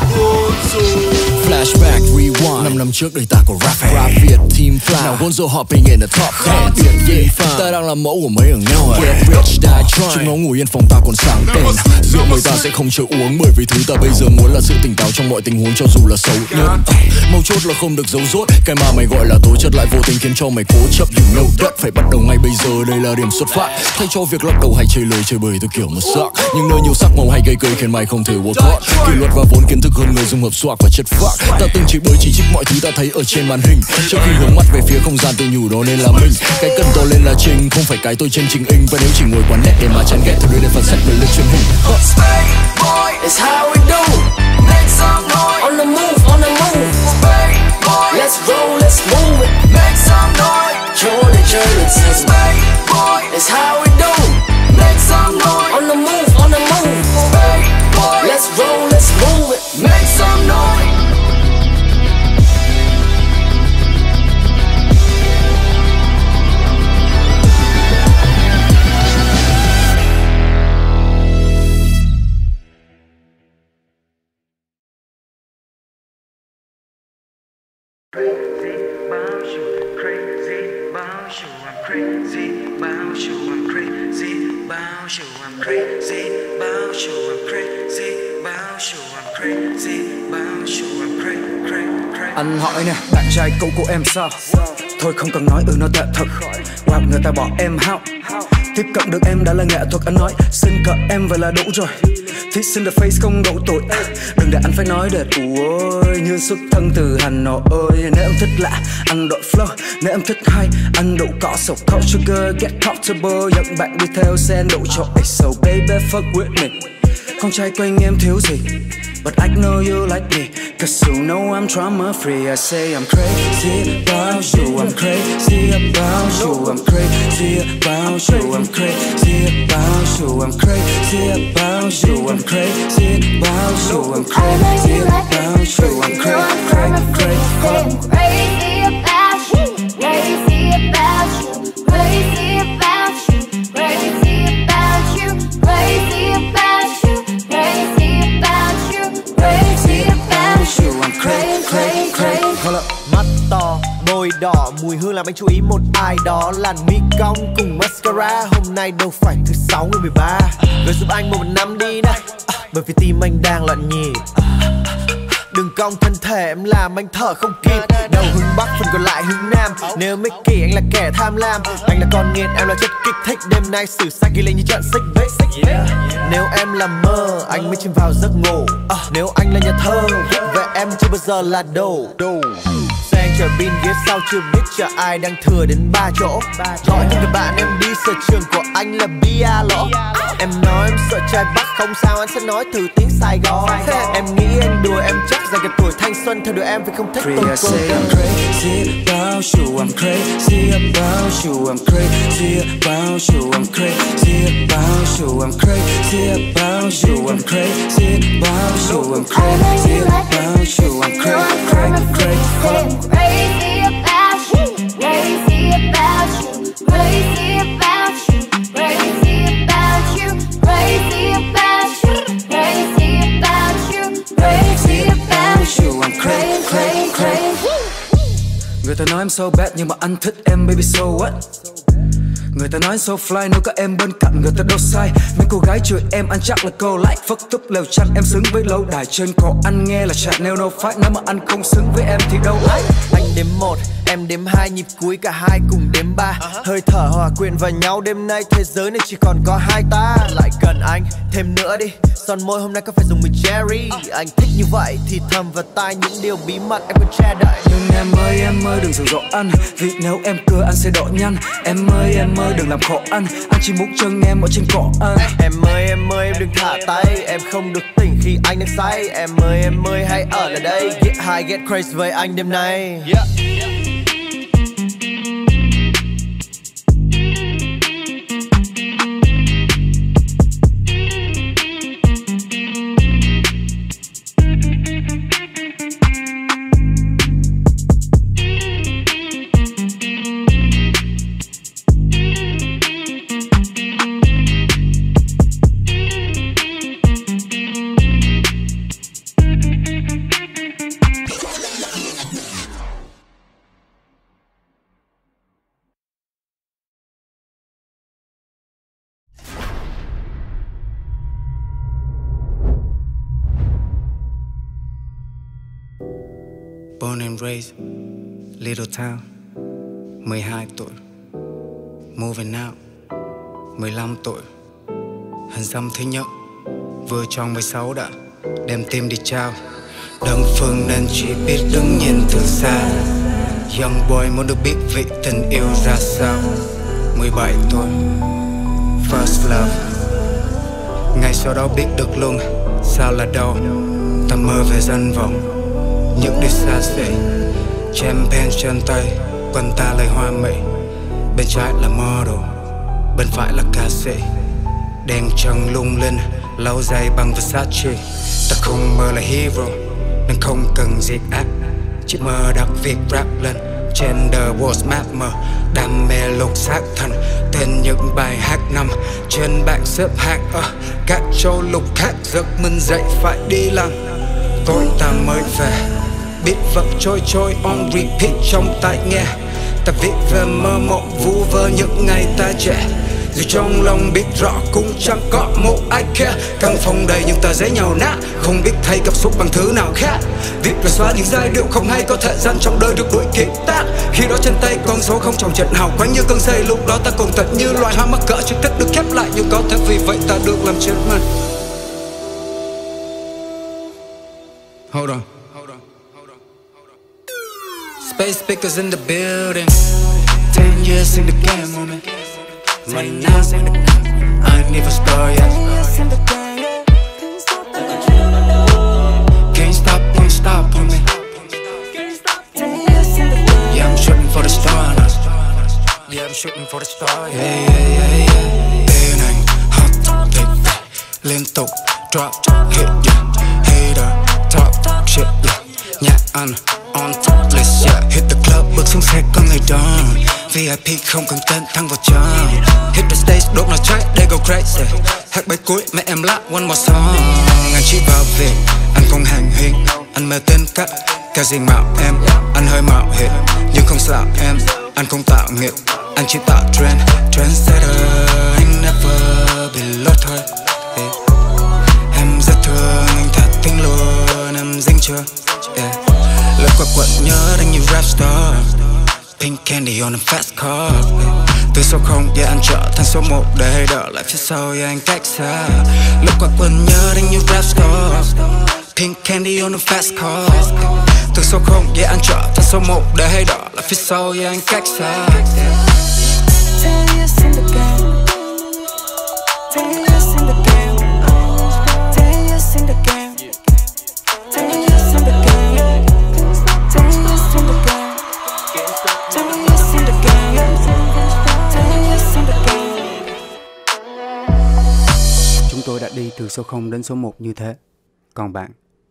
[SPEAKER 6] Flashback, rewind. Năm năm trước đời ta có rap rap Việt team fly. Now Gonzo hopping in the top ten. Việt yeah, ta đang làm mẫu của mấy thằng nhau. Get rich, die trying. Chúng nó ngồi yên phòng ta còn sáng tên. Rượu người ta sẽ không chịu uống bởi vì thứ ta bây giờ muốn là sự tỉnh táo trong mọi tình huống cho dù là xấu nhất. Mấu chốt là không được giấu dốt. Cái mà mày gọi là tố chất lại vô tình khiến cho mày cố chấp. You know that phải bắt đầu ngay bây giờ, đây là điểm xuất phát. Thay cho việc lắc đầu hay chơi lời chơi bời tôi kiểu một sắc. Nhưng nơi nhiều sắc màu hay gây cười khiến mày không thể work hard. Kỷ luật và vốn kiến thức hơn người dung hợp swag và chất phác. Ta từng chỉ bới chỉ trích mọi thứ ta thấy ở trên màn hình. Trước khi hướng mắt về phía không gian tự nhủ đó nên là mình. Cái cần to lên là trình, không phải cái tôi trên trình in. Và nếu chỉ ngồi quán net để mà chán ghét thì đưa đến phần sách về lịch truyền hình.
[SPEAKER 8] Space boy is how we do. Make some noise. On the move, on the move. Space boy, let's roll, let's move it. Make some noise. Chỗ này chơi lượt rừng. Space boy is how we do. Make some noise. On the move, on the move. Space boy, let's roll, let's move it. Make some noise.
[SPEAKER 11] Anh hỏi nè, bạn trai cũ của em sao? Thôi không cần nói, ừ nó tệ thật. Hoặc người ta bỏ em hao. Tiếp cận được em đã là nghệ thuật, anh nói xin cỡ em vậy là đủ rồi. Thích xin the face không đổ tội. Đừng để anh phải nói đẹp. Ôi, như xuất thân từ Hà Nội. Nếu em thích lạ, ăn đội flow. Nếu em thích hay, ăn đậu cỏ. So cold sugar, get comfortable. Dẫn bạn đi theo xe đậu trội. So baby fuck with me. Con trai quanh em thiếu gì? But I know you like me, cause you know I'm drama free. I say I'm crazy about you, I'm crazy about you, I'm crazy about you, I'm crazy about you, I'm crazy about you, I'm crazy about you, I'm crazy about you, I'm crazy, crazy, crazy, crazy about you, crazy about you, crazy about you, crazy about you, crazy about you, crazy about you. Crazy about you, I'm crazy, crazy, crazy.
[SPEAKER 12] Mắt to, môi đỏ, mùi hương làm anh chú ý một ai đó. Làn mi cong cùng mascara, hôm nay đâu phải thứ sáu ngày mười ba. Gửi giúp anh một năm đi này, bởi vì tim anh đang loạn nhịp. Đừng cong thân thể em làm anh thở không kịp. Đầu hướng bắc phần còn lại hướng nam. Nếu Mickey anh là kẻ tham lam, anh là con nghiện em là chất kích thích. Đêm nay sử sách ghi lên như trận xích bích. Nếu em là mơ anh mới chìm vào giấc ngủ. Nếu anh là nhà thơ viết về em chưa bao giờ là đồ. Sang chờ pin ghế sau chưa biết chờ ai đang thừa đến ba chỗ. Gọi tất cả bạn em đi sở trường của anh là bia lỗ. Em nói em sợ trai Bắc không sao anh sẽ nói thử tiếng Sài Gòn. Em nghĩ anh đùa em chắc rằng cả tuổi thanh xuân theo đuổi em vì không thích tôn cô.
[SPEAKER 11] I'm crazy about you, I'm crazy about you, I'm crazy about you, I'm crazy about you, I'm crazy about you, I'm crazy about about you, I'm crazy about you, I'm crazy, crazy, crazy,
[SPEAKER 9] crazy about you, crazy about you, crazy about you, crazy about you, crazy about you, crazy about you, crazy about you,
[SPEAKER 11] I'm crazy, crazy, crazy. Người ta nói em so bad nhưng mà anh thích em baby so what. Người ta nói so fly nếu có em bên cạnh người ta đâu sai. Mấy cô gái chửi em anh chắc là cô like. Phất túp lều tranh em xứng với lâu đài trên cổ anh nghe là Chanel no fight. Nếu mà anh không xứng với em thì đâu ai.
[SPEAKER 12] Anh đếm một, em đếm hai, nhịp cuối cả hai cùng đếm ba. Hơi thở hòa quyện vào nhau đêm nay thế giới này chỉ còn có hai ta. Lại gần anh thêm nữa đi, son môi hôm nay có phải dùng mùi cherry. Anh thích như vậy thì thầm vào tai những điều bí mật em còn che đậy.
[SPEAKER 11] Nhưng em ơi em ơi đừng dụ dỗ anh, vì nếu em cười anh sẽ độ nhanh. Em ơi em ơi đừng làm khổ anh, anh chỉ muốn chân em ở trên cổ anh.
[SPEAKER 12] Em ơi em ơi em đừng thả tay, em không được tỉnh khi anh đang say. Em ơi em ơi hãy ở lại đây, get high get crazy với anh đêm nay. Yeah.
[SPEAKER 11] Born and raised, little town, mười hai tuổi. Moving out, mười lăm tuổi. Hình xăm thứ nhất, vừa tròn mười sáu đã, đem tim đi trao. Đơn phương nên chỉ biết đứng nhìn từ xa. Young boy muốn được biết vị tình yêu ra sao. mười bảy tuổi, first love. Ngày sau đó biết được luôn, sao là đâu. Ta mơ về dân vọng, những đi xa xỉ. Champagne trên tay, quanh ta lời hoa mỹ. Bên trái là model, bên phải là ca sĩ. Đèn trần lung linh, lau giày bằng Versace. Ta không mơ là hero, nên không cần diệt ác. Chỉ mơ đặt việc rap lên, gender was matter. Đam mê lột xác thành tên những bài hát năm trên bảng xếp hạng ở các châu lục khác. Giật mình dậy phải đi làm, tối ta mới về. Beat vật trôi trôi on repeat trong tai nghe. Ta viết về mơ mộng vu vơ những ngày ta trẻ. Dù trong lòng biết rõ cũng chẳng có một ai care. Căn phòng đầy những tờ giấy nhàu nát, không biết thay cảm xúc bằng thứ nào khác. Viết về xóa những giai điệu không hay, có thời gian trong đời được đuổi kịp tác. Khi đó trên tay con số không trồng trận hào quanh như cơn dây. Lúc đó ta còn tận như loài hoa mắc cỡ chưa thích được khép lại. Nhưng có thể vì vậy ta được làm chết mình. Hold on. Space speakers in the building. Ten years in the game, woman. Right now, I ain't even started yet. Can't stop, won't stop, woman. Yeah, I'm shooting for the star now. Yeah, I'm shooting for the star. Yeah, yeah, yeah, yeah. Tên anh hot, take that. Liên tục drop, hit, yeah. Hater, talk, shit, yeah. Nhà ăn on top list, yeah. Hit the club, bước xuống xe có người đón. vê i pê không cần tên thăng vào trong. Hit the stage, đốt nó cháy, they go crazy. Hát bài cuối, mẹ em lát one more song. Anh chỉ vào việc, anh không hàng huyên. Anh mê tên cách, ca gì mạo em. Anh hơi mạo hiểm, nhưng không xạo em. Anh không tạo nghiệp, anh chỉ tạo trend. Trendsetter, anh never bị lót thôi. Yeah. Em rất thương, anh thật tiếng luôn, em dính chưa? Yeah. Lớp qua quận nhớ đánh như rap star. Pink candy on a fast car. Yeah. Từ số không, yeah anh trở thành số một. Để đợi lại phía sau, yeah anh cách xa. Lớp qua quận nhớ đánh như rap star. Pink candy on a fast car. Từ số không, yeah anh trở thành số một. Để đợi lại phía sau, yeah anh cách xa. Yeah.
[SPEAKER 1] Ten years in the game. Ten years in the game. Ten years in the game. Ten years in the game. Ten years in the game. Ten years in the game. Ten years in the game.
[SPEAKER 11] Chúng tôi đã đi từ số không đến số một như thế.
[SPEAKER 13] Còn bạn?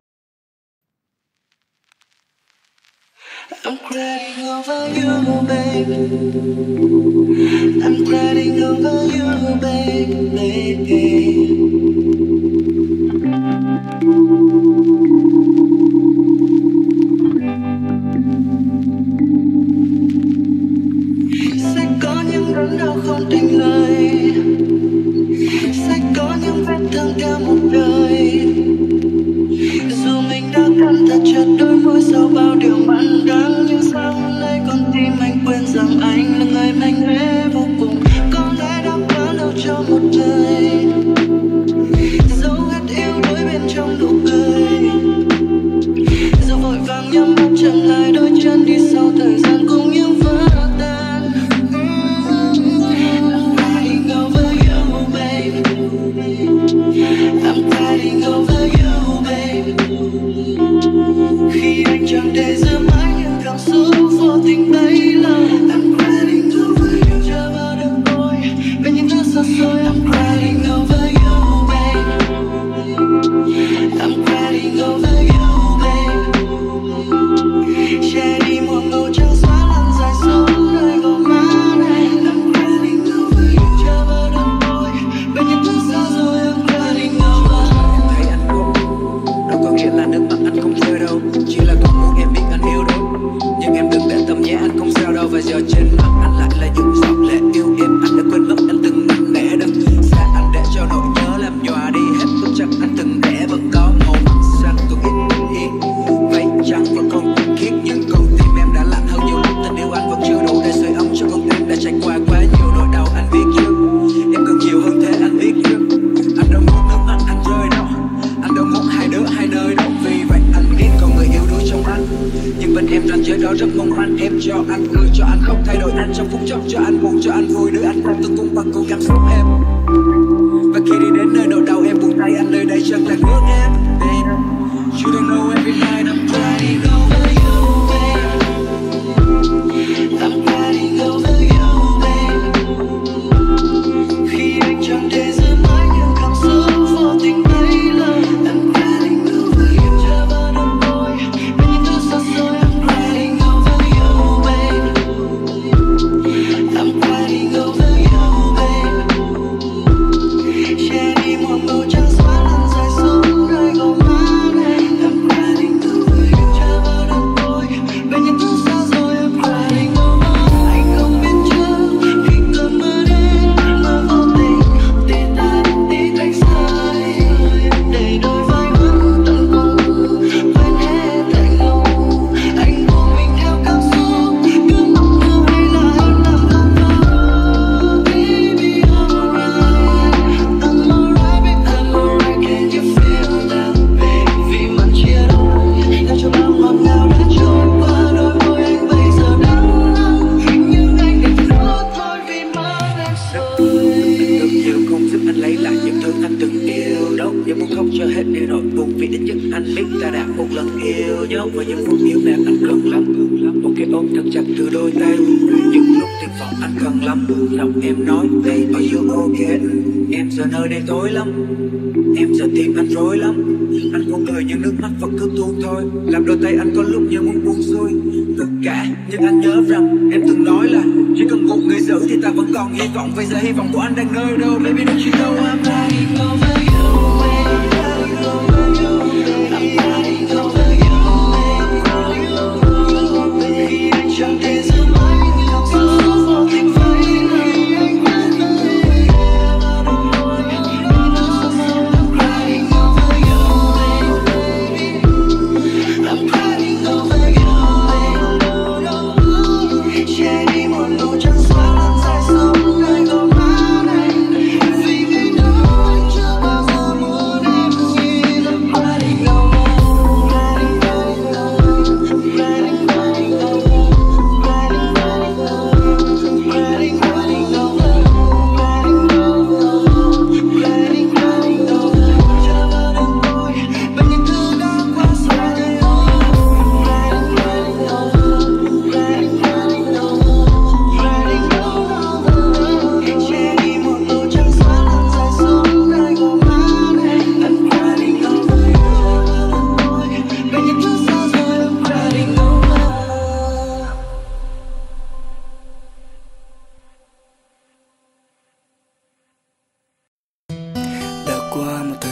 [SPEAKER 8] I'm crying over you, babe. I'm crying over you, babe, baby. Sẽ có những đớn đau không thành lời, sẽ có những vết thương theo một đời. Dù mình đã cắn thật chặt đôi môi sau bao điều mặn đắng, nhưng sao hôm nay con tim anh quên rằng anh là người mạnh mẽ vô cùng. Có lẽ đã quá lâu cho một đời, dấu hết yêu đuối bên trong nụ cười. Giờ vội vàng nhắm mắt chặn lại đôi chân đi sau thời gian cùng những vỡ tan. I'm crying over you, babe. I'm crying over you, babe. Khi anh chẳng thể giữ mãi những cảm xúc vô tình bấy lâu. I'm crying over you, chờ bao đêm tối về những thứ xa xôi. I'm crying over you, babe. I'm crying over you, babe. Che đi một màu trắng xóa lan dài xuống nơi gò má này. I'm crying over you, chờ bao đêm tối về những thứ xa xôi. I'm crying over.
[SPEAKER 11] Em thấy anh buồn, đâu có nghĩa là nước mắt anh không rơi đâu, chỉ là con muốn em biết anh yêu đâu. Nhưng em đừng để tâm nhé, anh không sao đâu. Và giờ trên mặt anh lại là những giọt lệ yêu em. Anh đã quên mất anh từng nặng nề, đừng xa anh để cho nỗi nhớ làm nhòa đi hết bức tranh anh từng vẽ. Vẫn có màu mắt xanh tôi ít bình yên, vậy chẳng vẫn còn tinh khiết, nhưng con tim em đã lạnh hơn nhiều lúc. Tình yêu anh vẫn chưa đủ để sưởi ấm cho con tim đã trải qua quá nhiều nỗi đau. Anh biết chưa, em cần nhiều hơn thế anh biết chưa. Anh đâu muốn nước mắt anh rơi đâu, anh đâu muốn hai đứa hai nơi đâu. Vì vậy anh biết con người yêu đuối trong anh, nhưng bên em ranh giới đó rất mong manh. Em cho anh cười, cho anh khóc, thay đổi anh trong phút chốc, cho anh buồn, cho anh vui. Đưa anh cùng từng cung bằng cùng cảm xúc em. Và khi đi đến nơi nỗi đau em buông tay anh nơi đây chẳng là nước em. Baby, you don't know every night I'm crying over you, babe.
[SPEAKER 8] I'm crying over you, babe. Khi anh chẳng thể giữ mãi những cảm xúc vô tình bấy lâu. I'm crying over you, chờ bao đêm tối về những thứ xa xôi. I'm crying over you, babe. I'm crying over you, babe. Che đi một màu trắng xóa lan dài xuống nơi gò má này. I'm crying over you, chờ bao đêm tối về những thứ xa xôi. I'm crying over. Anh không biết trước khi cơn mưa đến, mưa vô tình tì ta tí tách rơi, để đôi vai vẫn tận cùng quên hết lạnh lùng. Anh buông mình theo cảm xúc, cứ mong yêu hay là em làm không vỡ. Baby alright, I'm alright, baby I'm alright. Can you feel that, baby? Vì mặt chia đôi làm cho bao ngọt ngào đã trôi qua đôi môi anh bây giờ đắng nắng. Nhưng anh đành khóc thôi vì mất em rồi.
[SPEAKER 11] Từng yêu không giúp anh lấy lại những thứ anh từng yêu đâu. Nhưng muốn khóc cho hết đi nỗi buồn, vì ít nhất anh biết ta đã một lần yêu nhau. Và những phút yêu em anh cần lắm, một cái ôm thật chặt từ đôi tay. Những lúc tuyệt vọng anh cần lắm, lòng em nói baby are you okay. Em giờ nơi đây tối lắm, em giờ tim anh rối lắm. Anh không cười nhưng nước mắt vẫn cứ tuôn thôi, làm đôi tay anh có lúc như muốn buông xuôi tất cả. Nhưng anh nhớ rằng em từng nói là chỉ cần một người giữ thì ta vẫn còn hy vọng. Vậy giờ hy vọng của anh đang nơi đâu, baby don't you know I'm crying over you, baby. Crying over you, I'm crying over you, baby. Khi anh chẳng thể giữ mãi những cảm xúc vô tình với người anh quen nơi bao đêm tối. I'm crying over you, baby. I'm crying over you, baby. Che đi một nụ trắng xóa lan dài xuống nơi gò má này. Vì ngày đó anh chưa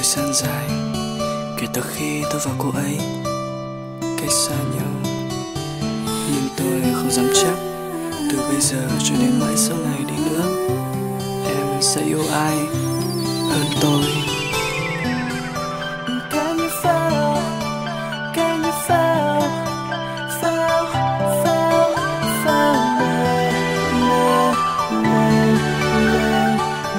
[SPEAKER 6] thời gian dài kể từ khi tôi và cô ấy cách xa nhau, nhưng tôi không dám chắc từ bây giờ cho đến mãi sau này đi nữa em sẽ yêu ai hơn tôi.
[SPEAKER 1] Can you feel, can you feel, feel, feel, feel me, me, me,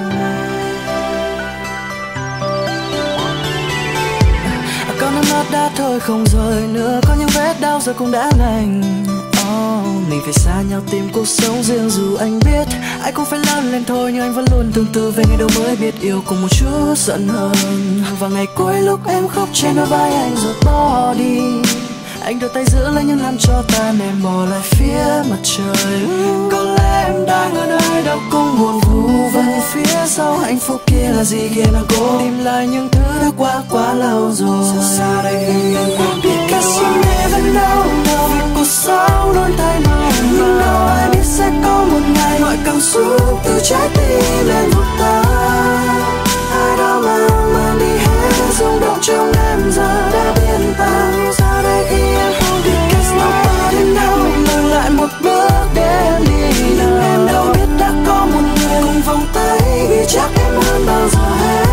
[SPEAKER 1] me. Có nước mắt đã thôi không rơi nữa, có những vết đau giờ cũng đã lành. Oh, mình phải xa nhau tìm cuộc sống riêng, dù anh biết ai cũng phải lớn lên thôi, nhưng anh vẫn luôn tương tư về ngày đầu mới biết yêu cùng một chút giận hờn. Và ngày cuối lúc em khóc trên đôi vai anh rồi bỏ đi, anh đưa tay giữ lấy những làm cho ta em bỏ lại phía mặt trời. Có lẽ em đang ở nơi đâu cũng buồn vu vơ, phía sau hạnh phúc kia là gì kia là cố tìm lại những thứ đã qua quá lâu rồi. Sao đây khi em không biết, because you never know, know. Vì cuộc sống luôn thay đổi, nhưng đâu ai biết sẽ có một ngày mọi cảm xúc từ trái tim lên vụt tan. Ai đó mang mang đi hết rung động trong em giờ đã biến tan. Sao đây khi em không biết, because nobody know. Mình ngừng lại một bước để em đi, nhưng em đâu biết đã có một người cùng vòng tay vì chắc em hơn bao giờ hết.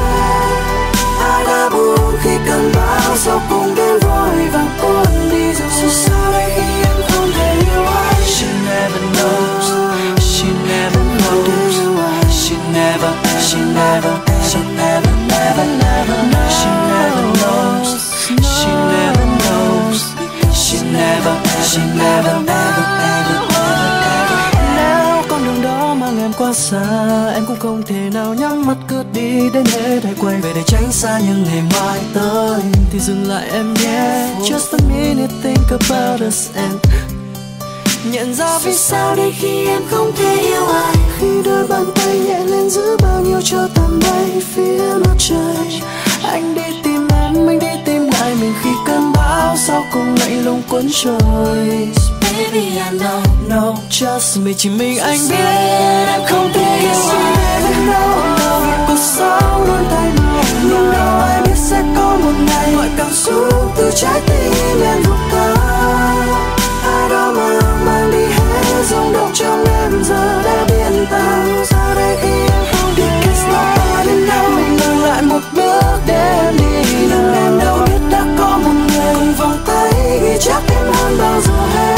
[SPEAKER 1] Ai đã buồn khi cơn bão sau cùng đến vội vàng cuốn đi rồi. Sao đây khi em không thể yêu ai. She never knows, she never knows, she never, she never, she never, never, never, she never knows, she never knows, she never, she never, never, ever, ever. Nếu con đường đó mang em quá xa, em cũng không thể nào nhắm mắt cướp đi đến hết hay quay về để tránh xa, nhưng ngày mai tới thì dừng lại em nhé. Just a minute, think about us and nhận ra vì sao đây khi em không thể yêu ai. Khi đôi bàn tay nhẹ lên giữ bao nhiêu cho tàn bay phía mặt trời. Anh đi tìm em, anh đi tìm lại mình khi cơn bão sau cùng lạnh lùng cuốn trôi. Baby I know, no, just me, chỉ mình anh biết em không thể yêu ai. Vì cuộc sống luôn thay đổi, nhưng đâu ai biết sẽ có một ngày mọi cảm xúc từ trái tim lên vụt tan. Ai đó mang mang đi hết rung động trong em giờ đã biến tan. Sao đây khi em không biết, because nobody know. Mình ngừng lại một bước để em đi, nhưng em đâu biết đã có một người cùng vòng tay vì chắc em hơn bao giờ hết.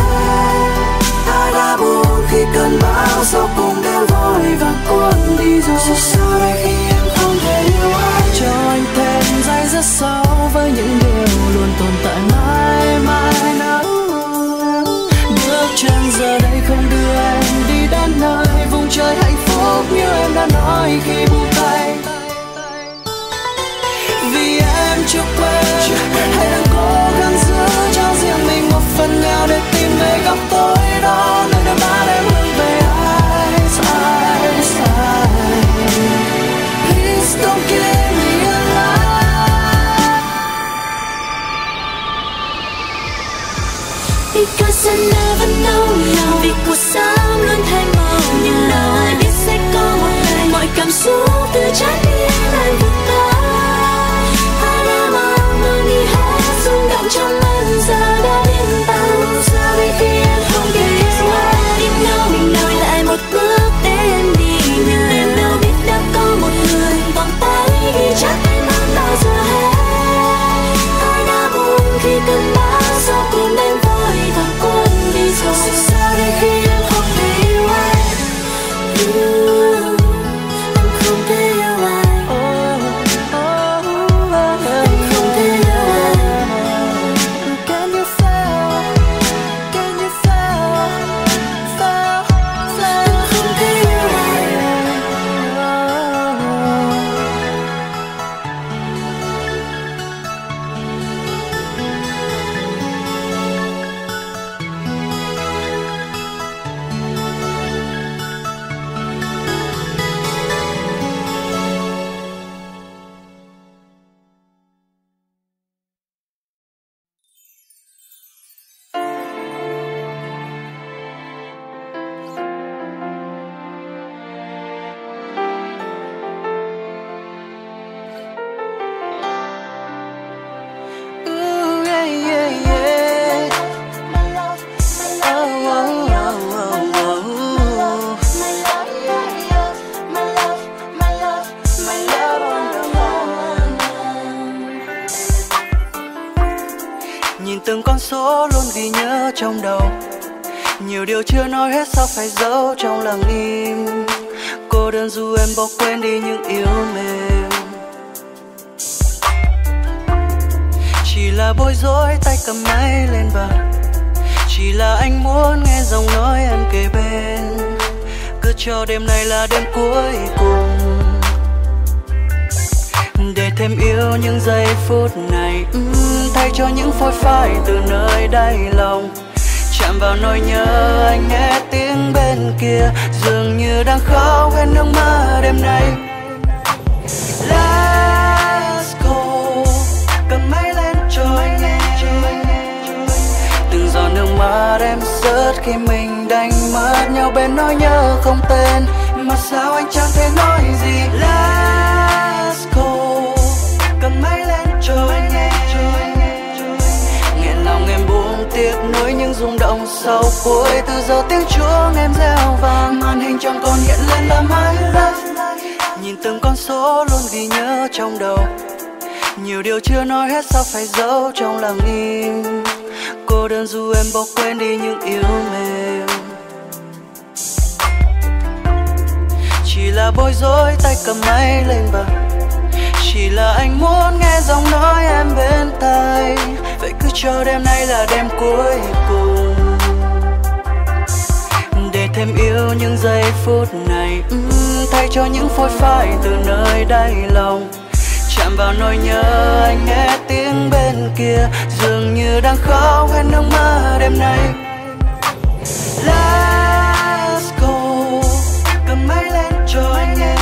[SPEAKER 1] Ai đã buồn khi cơn bão sau cùng đến vội vàng cuốn đi rồi. Sao đây khi em không thể yêu ai. Cho anh thêm giây rất sâu với những điều luôn tồn tại mãi mãi nắng. Bước chân giờ đây không đưa em đi đến nơi vùng trời hạnh phúc như em đã nói khi buông tay. Vì em chưa quên, hãy đang cố gắng giữ cho riêng mình một phần nào để tìm về góc tối đó, nơi đôi mắt em hướng về ai, ai, ai. Please don't give me a lie, because I never know, know. Vì cuộc sống luôn thay màu, nhưng đâu ai biết sẽ có một ngày mọi cảm xúc từ trái tim lại vụt tan. Ai đã mang mang đi hết rung động trong em giờ đã biến tan. từng con số luôn ghi nhớ trong đầu. Nhiều điều chưa nói hết sao phải giấu trong lặng im. Cô đơn dù em bỏ quên đi những yếu mềm. Chỉ là bối rối tay cầm máy lên bờ. Chỉ là anh muốn nghe giọng nói em kề bên. Cứ cho đêm nay là đêm cuối cùng, để thêm yêu những giây phút này, uhm, thay cho những phôi phai từ nơi đáy lòng. Chạm vào nỗi nhớ anh nghe tiếng bên kia, dường như đang khóc hết nước mắt đêm nay. Let's go, cầm máy lên cho anh nghe. Từng giọt nước mắt em rớt khi mình đánh mất nhau bên nỗi nhớ không tên, mà sao anh chẳng thể nói gì. Let's go, cầm máy lên cho anh nghe. Nghẹn lòng em buông tiếc nuối những rung động sau cuối. Từ giờ tiếng chuông em reo vang, màn hình chẳng còn hiện lên là my love. Nhìn từng con số luôn ghi nhớ trong đầu. Nhiều điều chưa nói hết sao phải giấu trong lặng im. Cô đơn dù em bỏ quên đi những yếu mềm. Chỉ là bối rối tay cầm máy lên bờ. Chỉ là anh muốn nghe giọng nói em bên tai. Vậy cứ cho đêm nay là đêm cuối cùng, để thêm yêu những giây phút này, uhm, thay cho những phôi phai từ nơi đáy lòng. Chạm vào nỗi nhớ anh nghe tiếng bên kia, dường như đang khóc hết nước mắt đêm nay. Let's go, cầm máy lên cho anh nghe.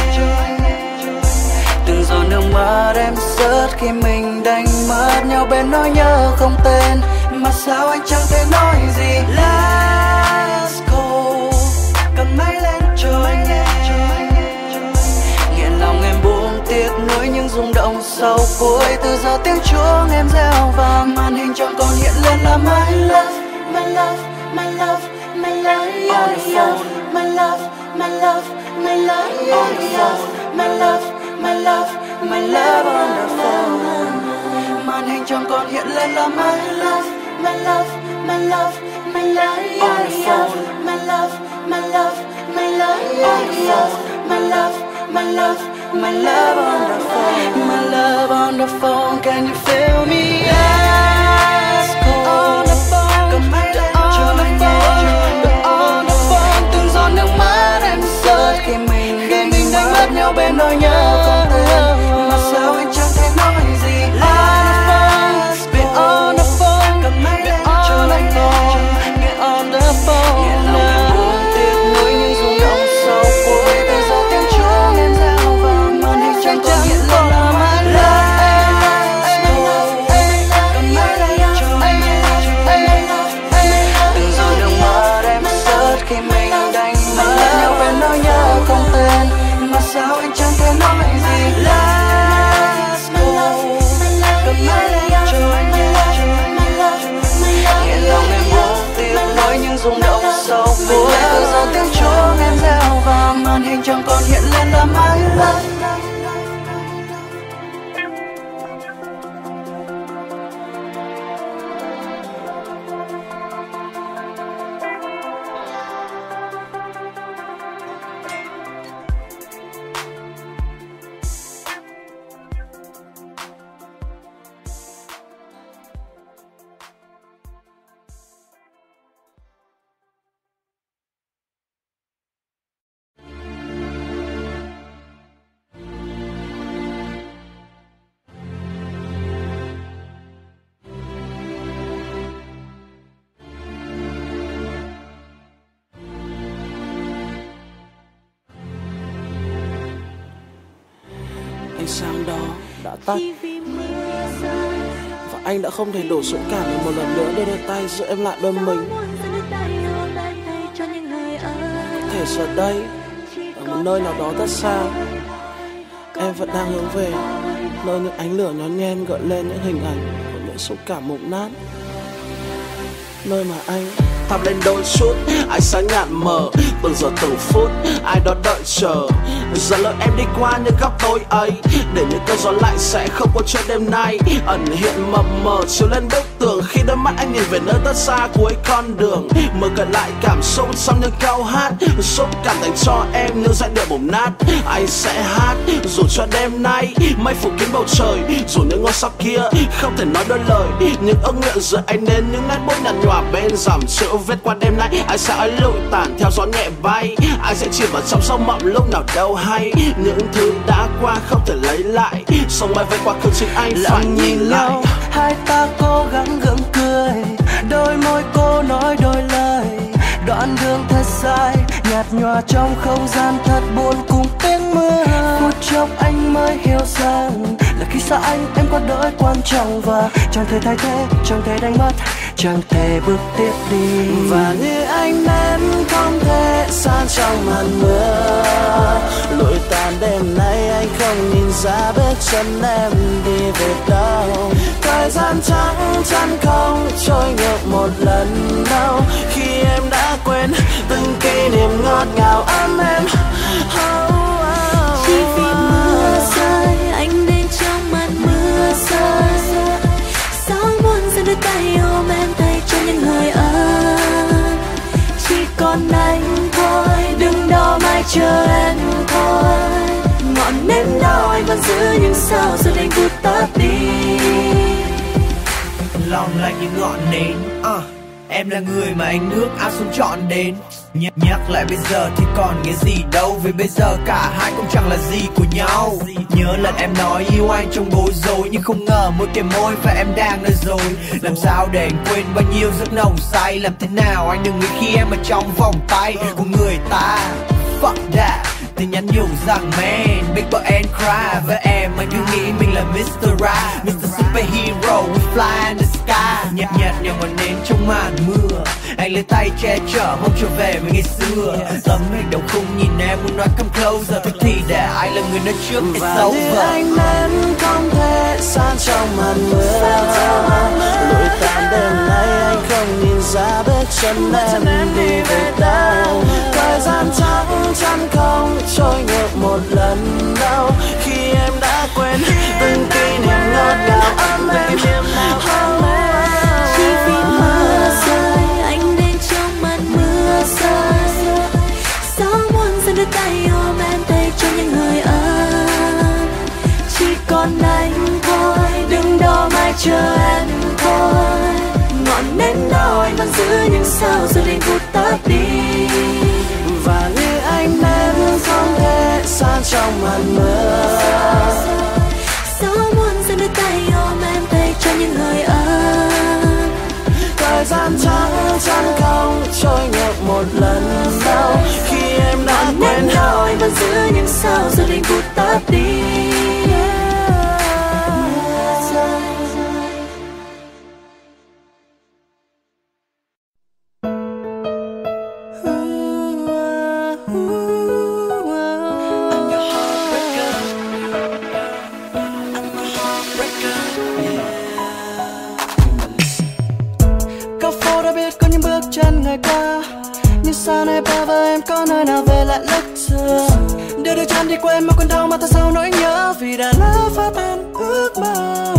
[SPEAKER 1] Từng giọt nước mắt em rớt khi mình đánh mất nhau bên nỗi nhớ không tên, mà sao anh chẳng thể nói gì. Let's go, cầm máy lên cho anh nghe. Nghiện lòng em buông tiếc nuối những rung động sau cuối. Từ giờ tiếng chuông em reo vang, màn hình chẳng còn hiện lên là my love, my love, my love, my love, yeah, yeah. My love, my love, my love, yeah, yeah. My love, my love, my love on the phone. Màn hình chẳng còn hiện lên là my love, my love, my love, my love, yeah, yeah. My love, my love, my love, yeah, yeah. My love, my love, my love on the phone. My love on the phone, can you feel me? Let's go, on the phone, cầm máy lên cho anh nghe. On the phone, từng giọt nước mắt em rớt khi mình đánh mất nhau bên nỗi nhớ không tên, mà sao anh chẳng thể nói gì. Let's be on the phone, cầm máy lên cho anh nghe. Get on the phone, nghe lòng em buông tiếc nuối những rung động sau cuối. Từ giờ tiếng chuông em reo vang, màn hình chẳng còn hiện lên là my love. Cầm máy lên cho anh nghe. Từng giọt nước mắt em rớt khi mình đánh mất nhau bên nỗi nhớ không tên, mà sao anh chẳng thể nói gì. Let's go, cầm máy lên cho anh nghe. Nghiện lòng em buông tiếc nuối những rung động sau cuối. Từ giờ tiếng chuông em reo vang, màn hình chẳng còn hiện lên là my love.
[SPEAKER 13] Ánh sáng đó đã tắt, và anh đã không thể đổ dũng cảm một lần nữa để đưa tay giữ em lại bên mình. Có thể giờ đây, ở một nơi nào đó rất xa, em vẫn đang hướng về nơi những ánh lửa nhón nhen gợi lên những hình ảnh của những xúc cảm mục nát, nơi mà anh thắp lên đôi chút ánh sáng nhạt mờ. Từng giờ từng phút ai đó đợi chờ, giờ lỡ em đi qua những góc tối ấy, để những cơn gió lạnh sẽ không có chuyện đêm nay ẩn hiện mập mờ chiếu lên bức tường. Khi đôi mắt anh nhìn về nơi rất xa cuối con đường, mở cận lại cảm xúc trong những câu hát, xúc cảm dành cho em như giai điệu bồng nát. Anh sẽ hát dù cho đêm nay mây phủ kín bầu trời, dù những ngôi sao kia không thể nói đôi lời, những ước nguyện giữa anh nên những nét bút nhạt nhòa bên dòng chữ viết qua đêm nay. Anh sẽ ấy lụi tàn theo gió nhẹ bay, anh sẽ chìm vào trong sâu mộng lúc nào đâu hay. Những thứ đã qua không thể lấy lại, sông bay với quá khứ chính anh phải nhìn lại.
[SPEAKER 1] Hai ta cố gắng gượng cười, đôi môi cô nói đôi lời, đoạn đường thật dài nhạt nhòa trong không gian thật buồn cùng tiếng mưa. Phút chốc anh mới hiểu rằng là khi xa anh em có đợi quan trọng, và chẳng thể thay thế, chẳng thể đánh mất, chẳng thể bước tiếp đi.
[SPEAKER 13] Và như anh nên không thể san trong màn mưa, lụi tàn đêm nay anh không nhìn ra bước chân em đi về đâu. Thời gian trắng chắn không trôi ngược một lần đâu, khi em đã quên từng kỷ niệm ngọt ngào ấm em. Oh, oh,
[SPEAKER 9] chỉ vì mưa rơi anh đến trong màn mưa rơi, gió buồn dẫn đôi tay ôm em tay cho những hơi ấm. Chỉ còn anh thôi, đừng đó mãi chờ em thôi. Ngọn nến đâu anh vẫn giữ nhưng sao giờ anh vụt tắt đi.
[SPEAKER 12] Lòng lạnh như ngọn nến, uh, em là người mà anh ước áo sống trọn đến. Nhắc, nhắc lại bây giờ thì còn nghĩa gì đâu, vì bây giờ cả hai cũng chẳng là gì của nhau. Nhớ lần em nói yêu anh trong bối rối, nhưng không ngờ mỗi kề môi và em đang nơi rồi. Làm sao để anh quên bao nhiêu giấc nồng say, làm thế nào anh đừng nghĩ khi em ở trong vòng tay của người ta. Fuck that, tin nhắn nhủ rằng man, big boy and cry. Với em anh cứ nghĩ mình là mít tơ Right, mít tơ Superhero, we fly in the sky. Nhạt nhạt nhòa ngọn nến trong màn mưa, anh lấy tay che chở mong trở về với ngày xưa. Tấm hình đầu không nhìn em muốn nói come closer, thôi thì để ai là người nói trước it's over.
[SPEAKER 13] Và như anh nên không thể san trong màn mưa, lụi tàn đêm nay anh không nhìn ra bước chân em đi về đâu. Thời gian trắng chắn không trôi ngược một lần đâu, khi em đã quên từng kỷ niệm ngọt ngào ấm em.
[SPEAKER 9] Chỉ vì mưa rơi anh đến trong màn mưa rơi, gió buồn dẫn đôi tay ôm em tay cho những hơi ấm. Chỉ còn anh thôi, đừng đó mãi chờ em thôi. Ngọn nến đâu anh vẫn giữ nhưng sao giờ anh vụt tắt đi.
[SPEAKER 13] Và như anh nên không thể san trong màn mưa,
[SPEAKER 9] gió buồn dẫn đôi tay ôm em tay cho những hơi ấm.
[SPEAKER 13] Thời gian trắng chắn không trôi ngược một lần đâu, khi em đã quên
[SPEAKER 9] đâu anh vẫn giữ nhưng sao giờ anh vụt tắt đi.
[SPEAKER 1] Chân ngày qua nhưng sao nay ba và em có nơi nào về lại lúc xưa, đưa đôi chân đi quên mà còn đau mà tại sao nỗi nhớ vì đã lỡ phá tan ước mơ.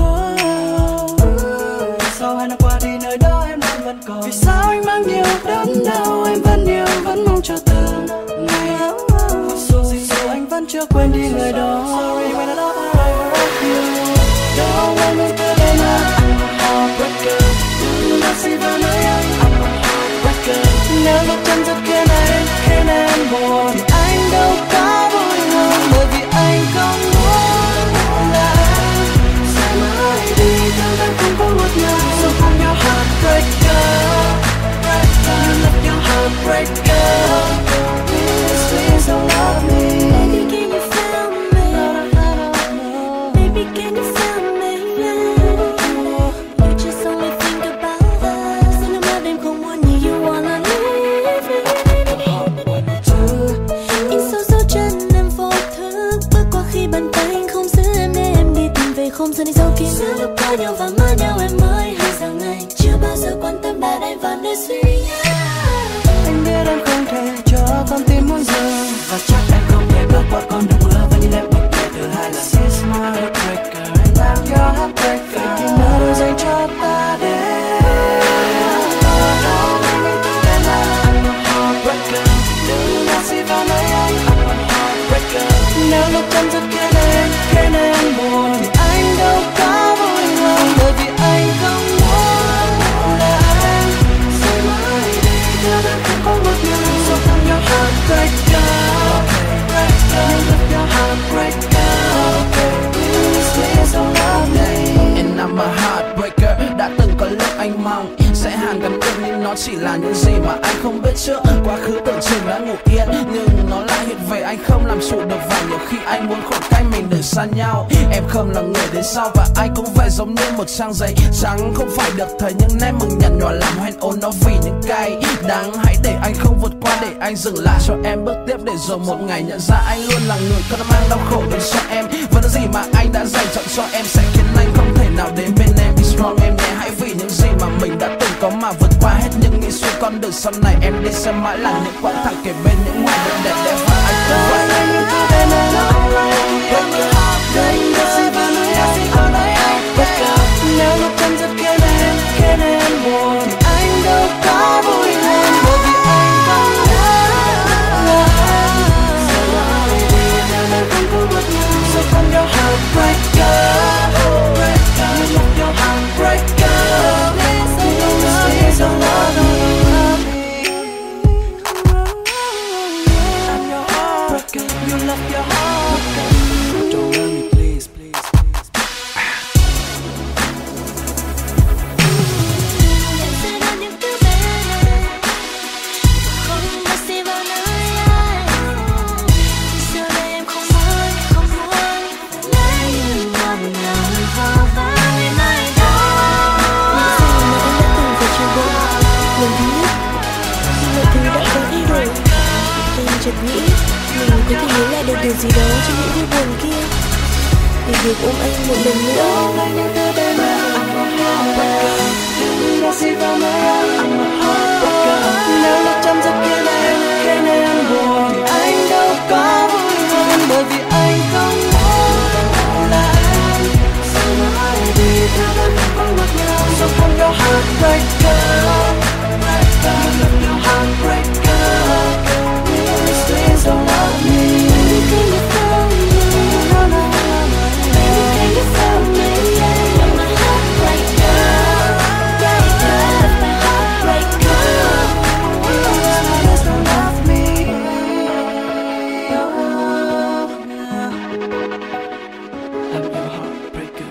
[SPEAKER 1] Sau hai năm qua đi nơi đó em đang vẫn còn, vì sao anh mang nhiều đớn đau em vẫn yêu vẫn mong cho từng ngày. Dù gì dù anh vẫn chưa quên đi người đó. Sorry when I love her I will rock you. Don't let me feel it now. I'm a heartbreaker. Nó xin vào nơi anh. Nếu bước chân rất khiến em, khiến em buồn, anh đâu có vui hơn, bởi vì anh không muốn là em sẽ mãi đi theo em không có một ngày. So I'm your heartbreaker, you love your heartbreaker. Please, please don't love me.
[SPEAKER 9] Baby, can you feel me? Baby, can you feel me? You just only think about us. khi giữa lúc có nhau và mơ nhau em mới hay rằng ngày chưa bao giờ quan tâm đã đây và nơi suy nghĩ.
[SPEAKER 1] Anh biết em không thể cho con tim muốn dừng,
[SPEAKER 2] và chắc em không thể bước qua con đường mưa và nhìn em bật cười từ hai lần.
[SPEAKER 1] She's my heartbreaker and I'm your heartbreaker. Vậy thì mơ đâu dành cho ta đến. Nếu lúc chấm dứt kia đến khiến em buồn thì anh đâu có vui lòng, bởi vì anh không muốn là em rời mãi đi theo em không có một người. So I'm your heartbreaker, you love your heartbreaker, please please don't love me.
[SPEAKER 13] And I'm a heartbreaker. Đã từng có lúc anh mong sẽ hàn gắn kết nhưng nó chỉ là những gì mà anh không biết trước. Quá khứ tưởng chừng đã ngủ yên nhưng nó lại hiện về, anh không làm chủ được và nhiều khi anh muốn khỏi cách mình để xa nhau. Em không là người đến sau và anh cũng vậy, giống như một trang giấy trắng không phải được thời nhưng em mừng nhạt nhòa làm hoen ôn nó vì những cay đắng. Hãy để anh không vượt qua, để anh dừng lại cho em bước tiếp, để rồi một ngày nhận ra anh luôn là người có mang đau khổ đến cho em. Và những gì mà anh đã dành chọn cho em sẽ khiến anh không thể nào đến bên em. Be strong em nhé, hãy vì những gì mà mình đã từng có mà vượt qua hết những nghĩ suy con đường sau này em đi sẽ mãi là những quãng thẳng kề bên những ngày đẹp đẹp đẹp và anh cũng vậy.
[SPEAKER 1] Nếu lúc chấm dứt kia đến khiến em buồn thì anh đâu có vui lên, bởi vì anh không muốn là em rời mãi đi theo em không có một người. So I'm your heartbreaker, you love your heartbreaker, please don't love me. I'm your heartbreaker, you love your heartbreaker, don't love me please, please.
[SPEAKER 9] Chợt nghĩ mình có thể nhớ lại được điều gì đó trong những vui buồn kia, để được ôm anh một lần nữa.
[SPEAKER 1] Nếu lúc chấm dứt kia đến khiến em buồn thì anh đâu có vui hơn, bởi vì anh không muốn là em rời mãi đi theo em không có một nhau. So I'm your heartbreaker, you love your heartbreaker, please don't love me. Baby, can you feel me? No, no, no, no. Baby, can you feel me? You're my heartbreaker, yeah, yeah, my heartbreaker. Please don't love me. I'm your heartbreaker.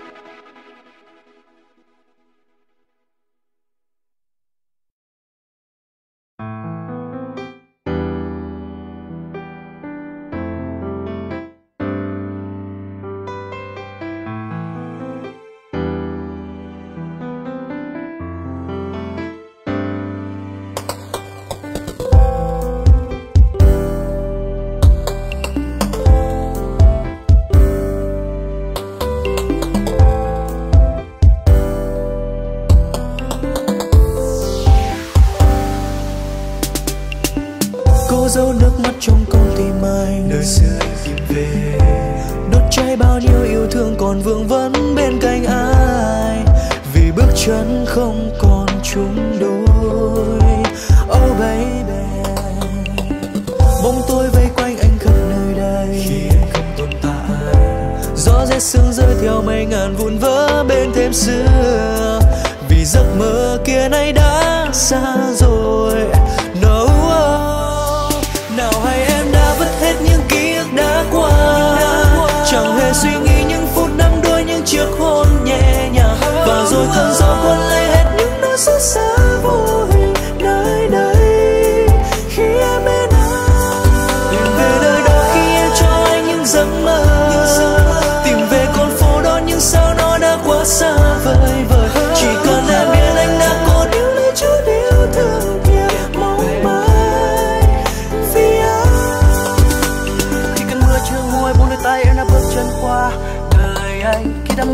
[SPEAKER 1] Dấu nước mắt trong con tim anh, nơi xưa anh tìm về, đốt cháy bao nhiêu yêu thương còn vương vấn bên cạnh ai, vì bước chân không còn chung đôi. Oh baby, bóng tối vây quanh anh khắp nơi đây, khi anh không tồn tại, gió rét sương rơi theo mây ngàn vụn vỡ bên thềm xưa, vì giấc mơ kia nay đã xa rồi. No, nào hay em đã vứt hết những ký ức đã qua, chẳng hề suy nghĩ những phút năm đôi, những chiếc hôn nhẹ nhàng, và rồi cơn gió cuốn lấy hết những nỗi xót xa vô hình nơi đây. Khi em bên anh, tìm về nơi đó khi em cho anh những giấc mơ, tìm về con phố đó nhưng sao nó đã quá xa vời vời. Chỉ cần em biết anh đã có điều nơi chút yêu thương kia mong mãi vì anh. Khi cơn mưa chưa nguôi buông đôi tay em đã bước chân qua đời anh, khi đam mê yêu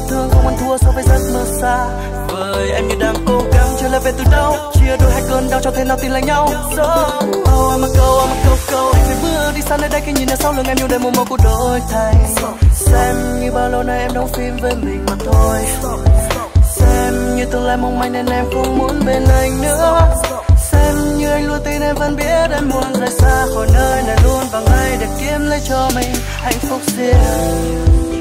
[SPEAKER 5] thương không ăn thua so với giấc mơ xa. Với em như đang cố gắng chưa lại về từ đâu, chia đôi hai cơn đau cho thế nào tin lại nhau. So, oh I'm a go, I'm a go go. Anh phải bước đi xa nơi đây khi nhìn ở sau lưng em, nhiều đời mùa màu của đổi thay. Xem như bao lâu nay em đóng phim với mình mà thôi. Xem như tương lai mong manh nên em không muốn bên anh nữa. Xem như anh luôn tin em vẫn biết em muốn rời xa khỏi nơi này luôn, và ngay để kiếm lấy cho mình hạnh phúc riêng.